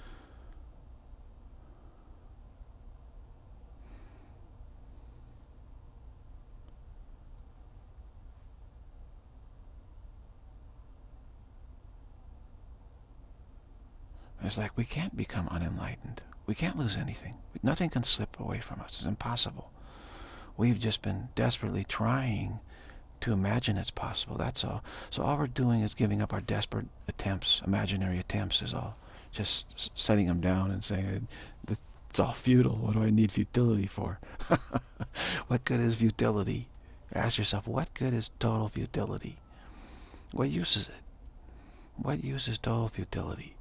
It's like we can't become unenlightened. We can't lose anything. Nothing can slip away from us. It's impossible. We've just been desperately trying to imagine it's possible. That's all. So all we're doing is giving up our desperate attempts, imaginary attempts is all. Just setting them down and saying, it's all futile. What do I need futility for? What good is futility? Ask yourself, what good is total futility? What use is it? What use is total futility?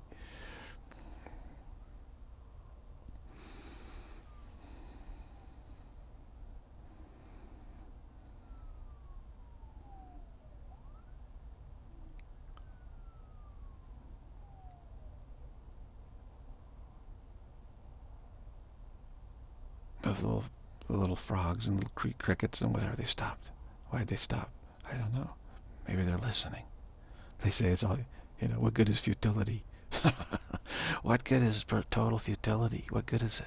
The little, the little frogs and little creek crickets and whatever, they stopped. Why did they stop? I don't know. Maybe they're listening. They say it's all, you know, what good is futility? What good is total futility? What good is it?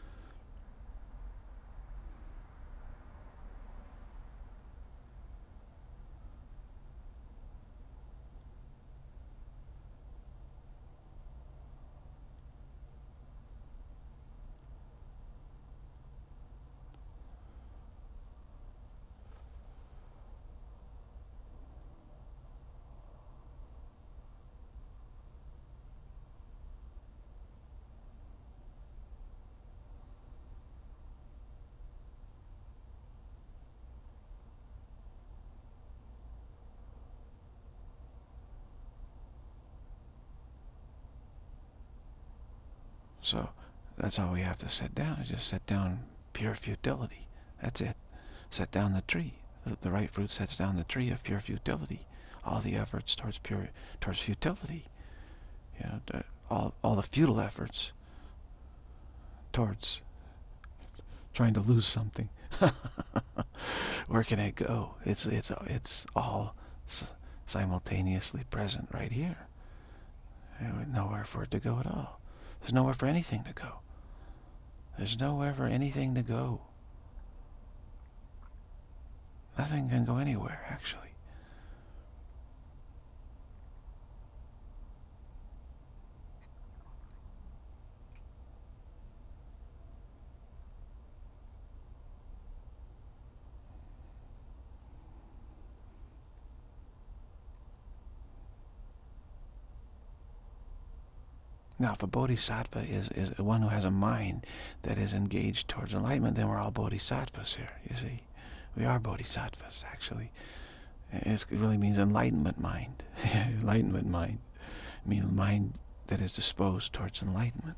So that's all we have to set down, is just set down pure futility. That's it. Set down the tree. The, the right fruit sets down the tree of pure futility. All the efforts towards pure, towards futility. You know, the, all all the futile efforts towards trying to lose something. Where can it go? It's it's it's all simultaneously present right here. There's nowhere for it to go at all. There's nowhere for anything to go. There's nowhere for anything to go. Nothing can go anywhere, actually. Now, if a bodhisattva is, is one who has a mind that is engaged towards enlightenment, then we're all bodhisattvas here, you see. We are bodhisattvas, actually. It's, it really means enlightenment mind. Enlightenment mind. I mean, a mind that is disposed towards enlightenment.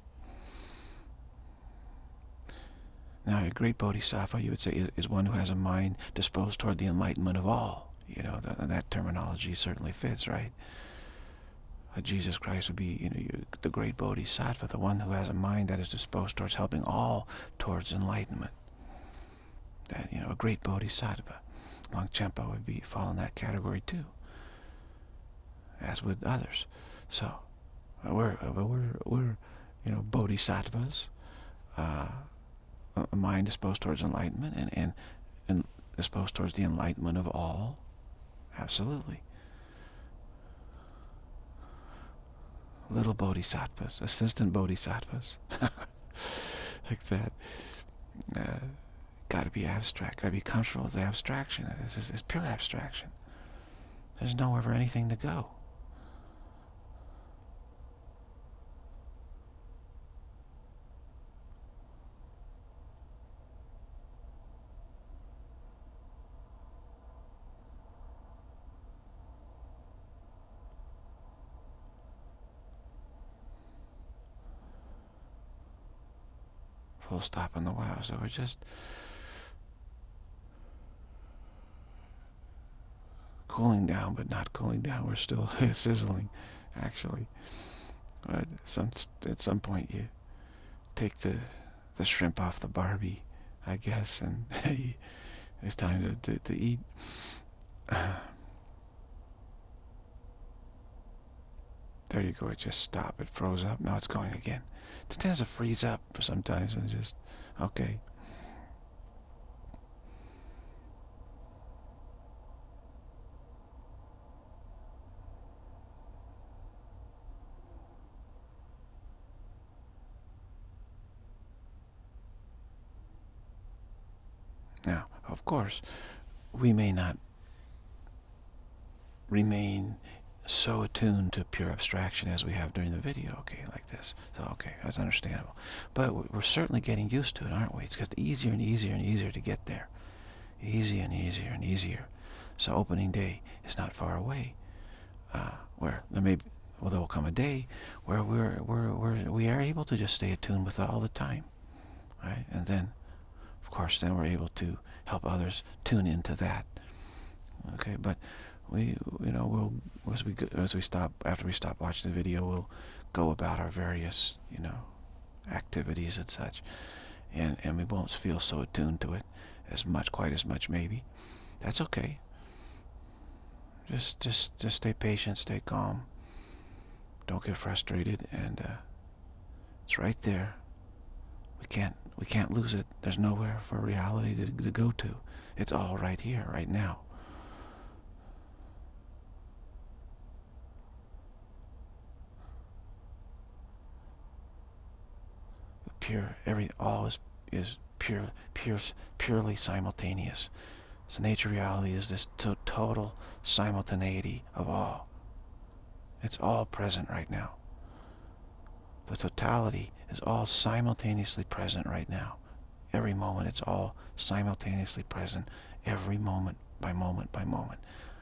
Now, a great bodhisattva, you would say, is, is one who has a mind disposed toward the enlightenment of all. You know, that, that terminology certainly fits, right? Jesus Christ would be, you know, the great bodhisattva, the one who has a mind that is disposed towards helping all towards enlightenment. That, you know, a great bodhisattva. Longchenpa would be fall in that category too, as would others. So we're we're we're you know, bodhisattvas, uh, a mind disposed towards enlightenment and and and disposed towards the enlightenment of all. Absolutely. Little bodhisattvas, assistant bodhisattvas, like that. Uh, got to be abstract. Got to be comfortable with the abstraction. This is, it's pure abstraction. There's nowhere for anything to go. stop in a while. So we're just cooling down, but not cooling down. We're still sizzling, actually. But some at some point you take the the shrimp off the Barbie, I guess, and it's time to to, to eat. There you go. It just stopped. It froze up. Now it's going again. It tends to freeze up for sometimes, and just okay. Now, of course, we may not remain so attuned to pure abstraction as we have during the video, okay, like this. So, okay, that's understandable. But we're certainly getting used to it, aren't we? It's just easier and easier and easier to get there. Easier and easier and easier. So opening day is not far away. Uh, where there may be, well, there will come a day where we're, we're, we're, we are able to just stay attuned with it all the time, right? And then, of course, then we're able to help others tune into that. Okay, but we, you know, we'll as we as we stop after we stop watching the video, we'll go about our various, you know, activities and such, and and we won't feel so attuned to it as much, quite as much, maybe. That's okay. Just just just stay patient, stay calm. Don't get frustrated, and uh, it's right there. We can't we can't lose it. There's nowhere for reality to, to go to. It's all right here, right now. The pure, every all is is pure, pure, purely simultaneous. So nature reality is this to total simultaneity of all. It's all present right now. The totality is all simultaneously present right now. Every moment, it's all simultaneously present, every moment by moment by moment.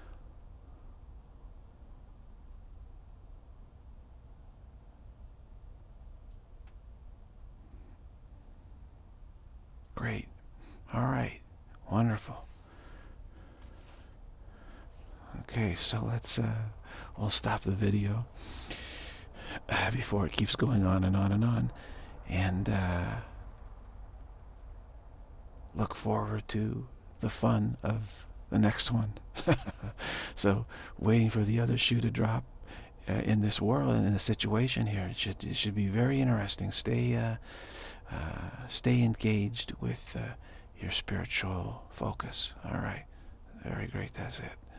Great. All right. Wonderful. Okay, so let's, uh, we'll stop the video uh, before it keeps going on and on and on. And, uh, look forward to the fun of the next one. So, waiting for the other shoe to drop uh, in this world and in the situation here. It should it should be very interesting. Stay uh, uh, stay engaged with uh, your spiritual focus. All right, very great. That's it.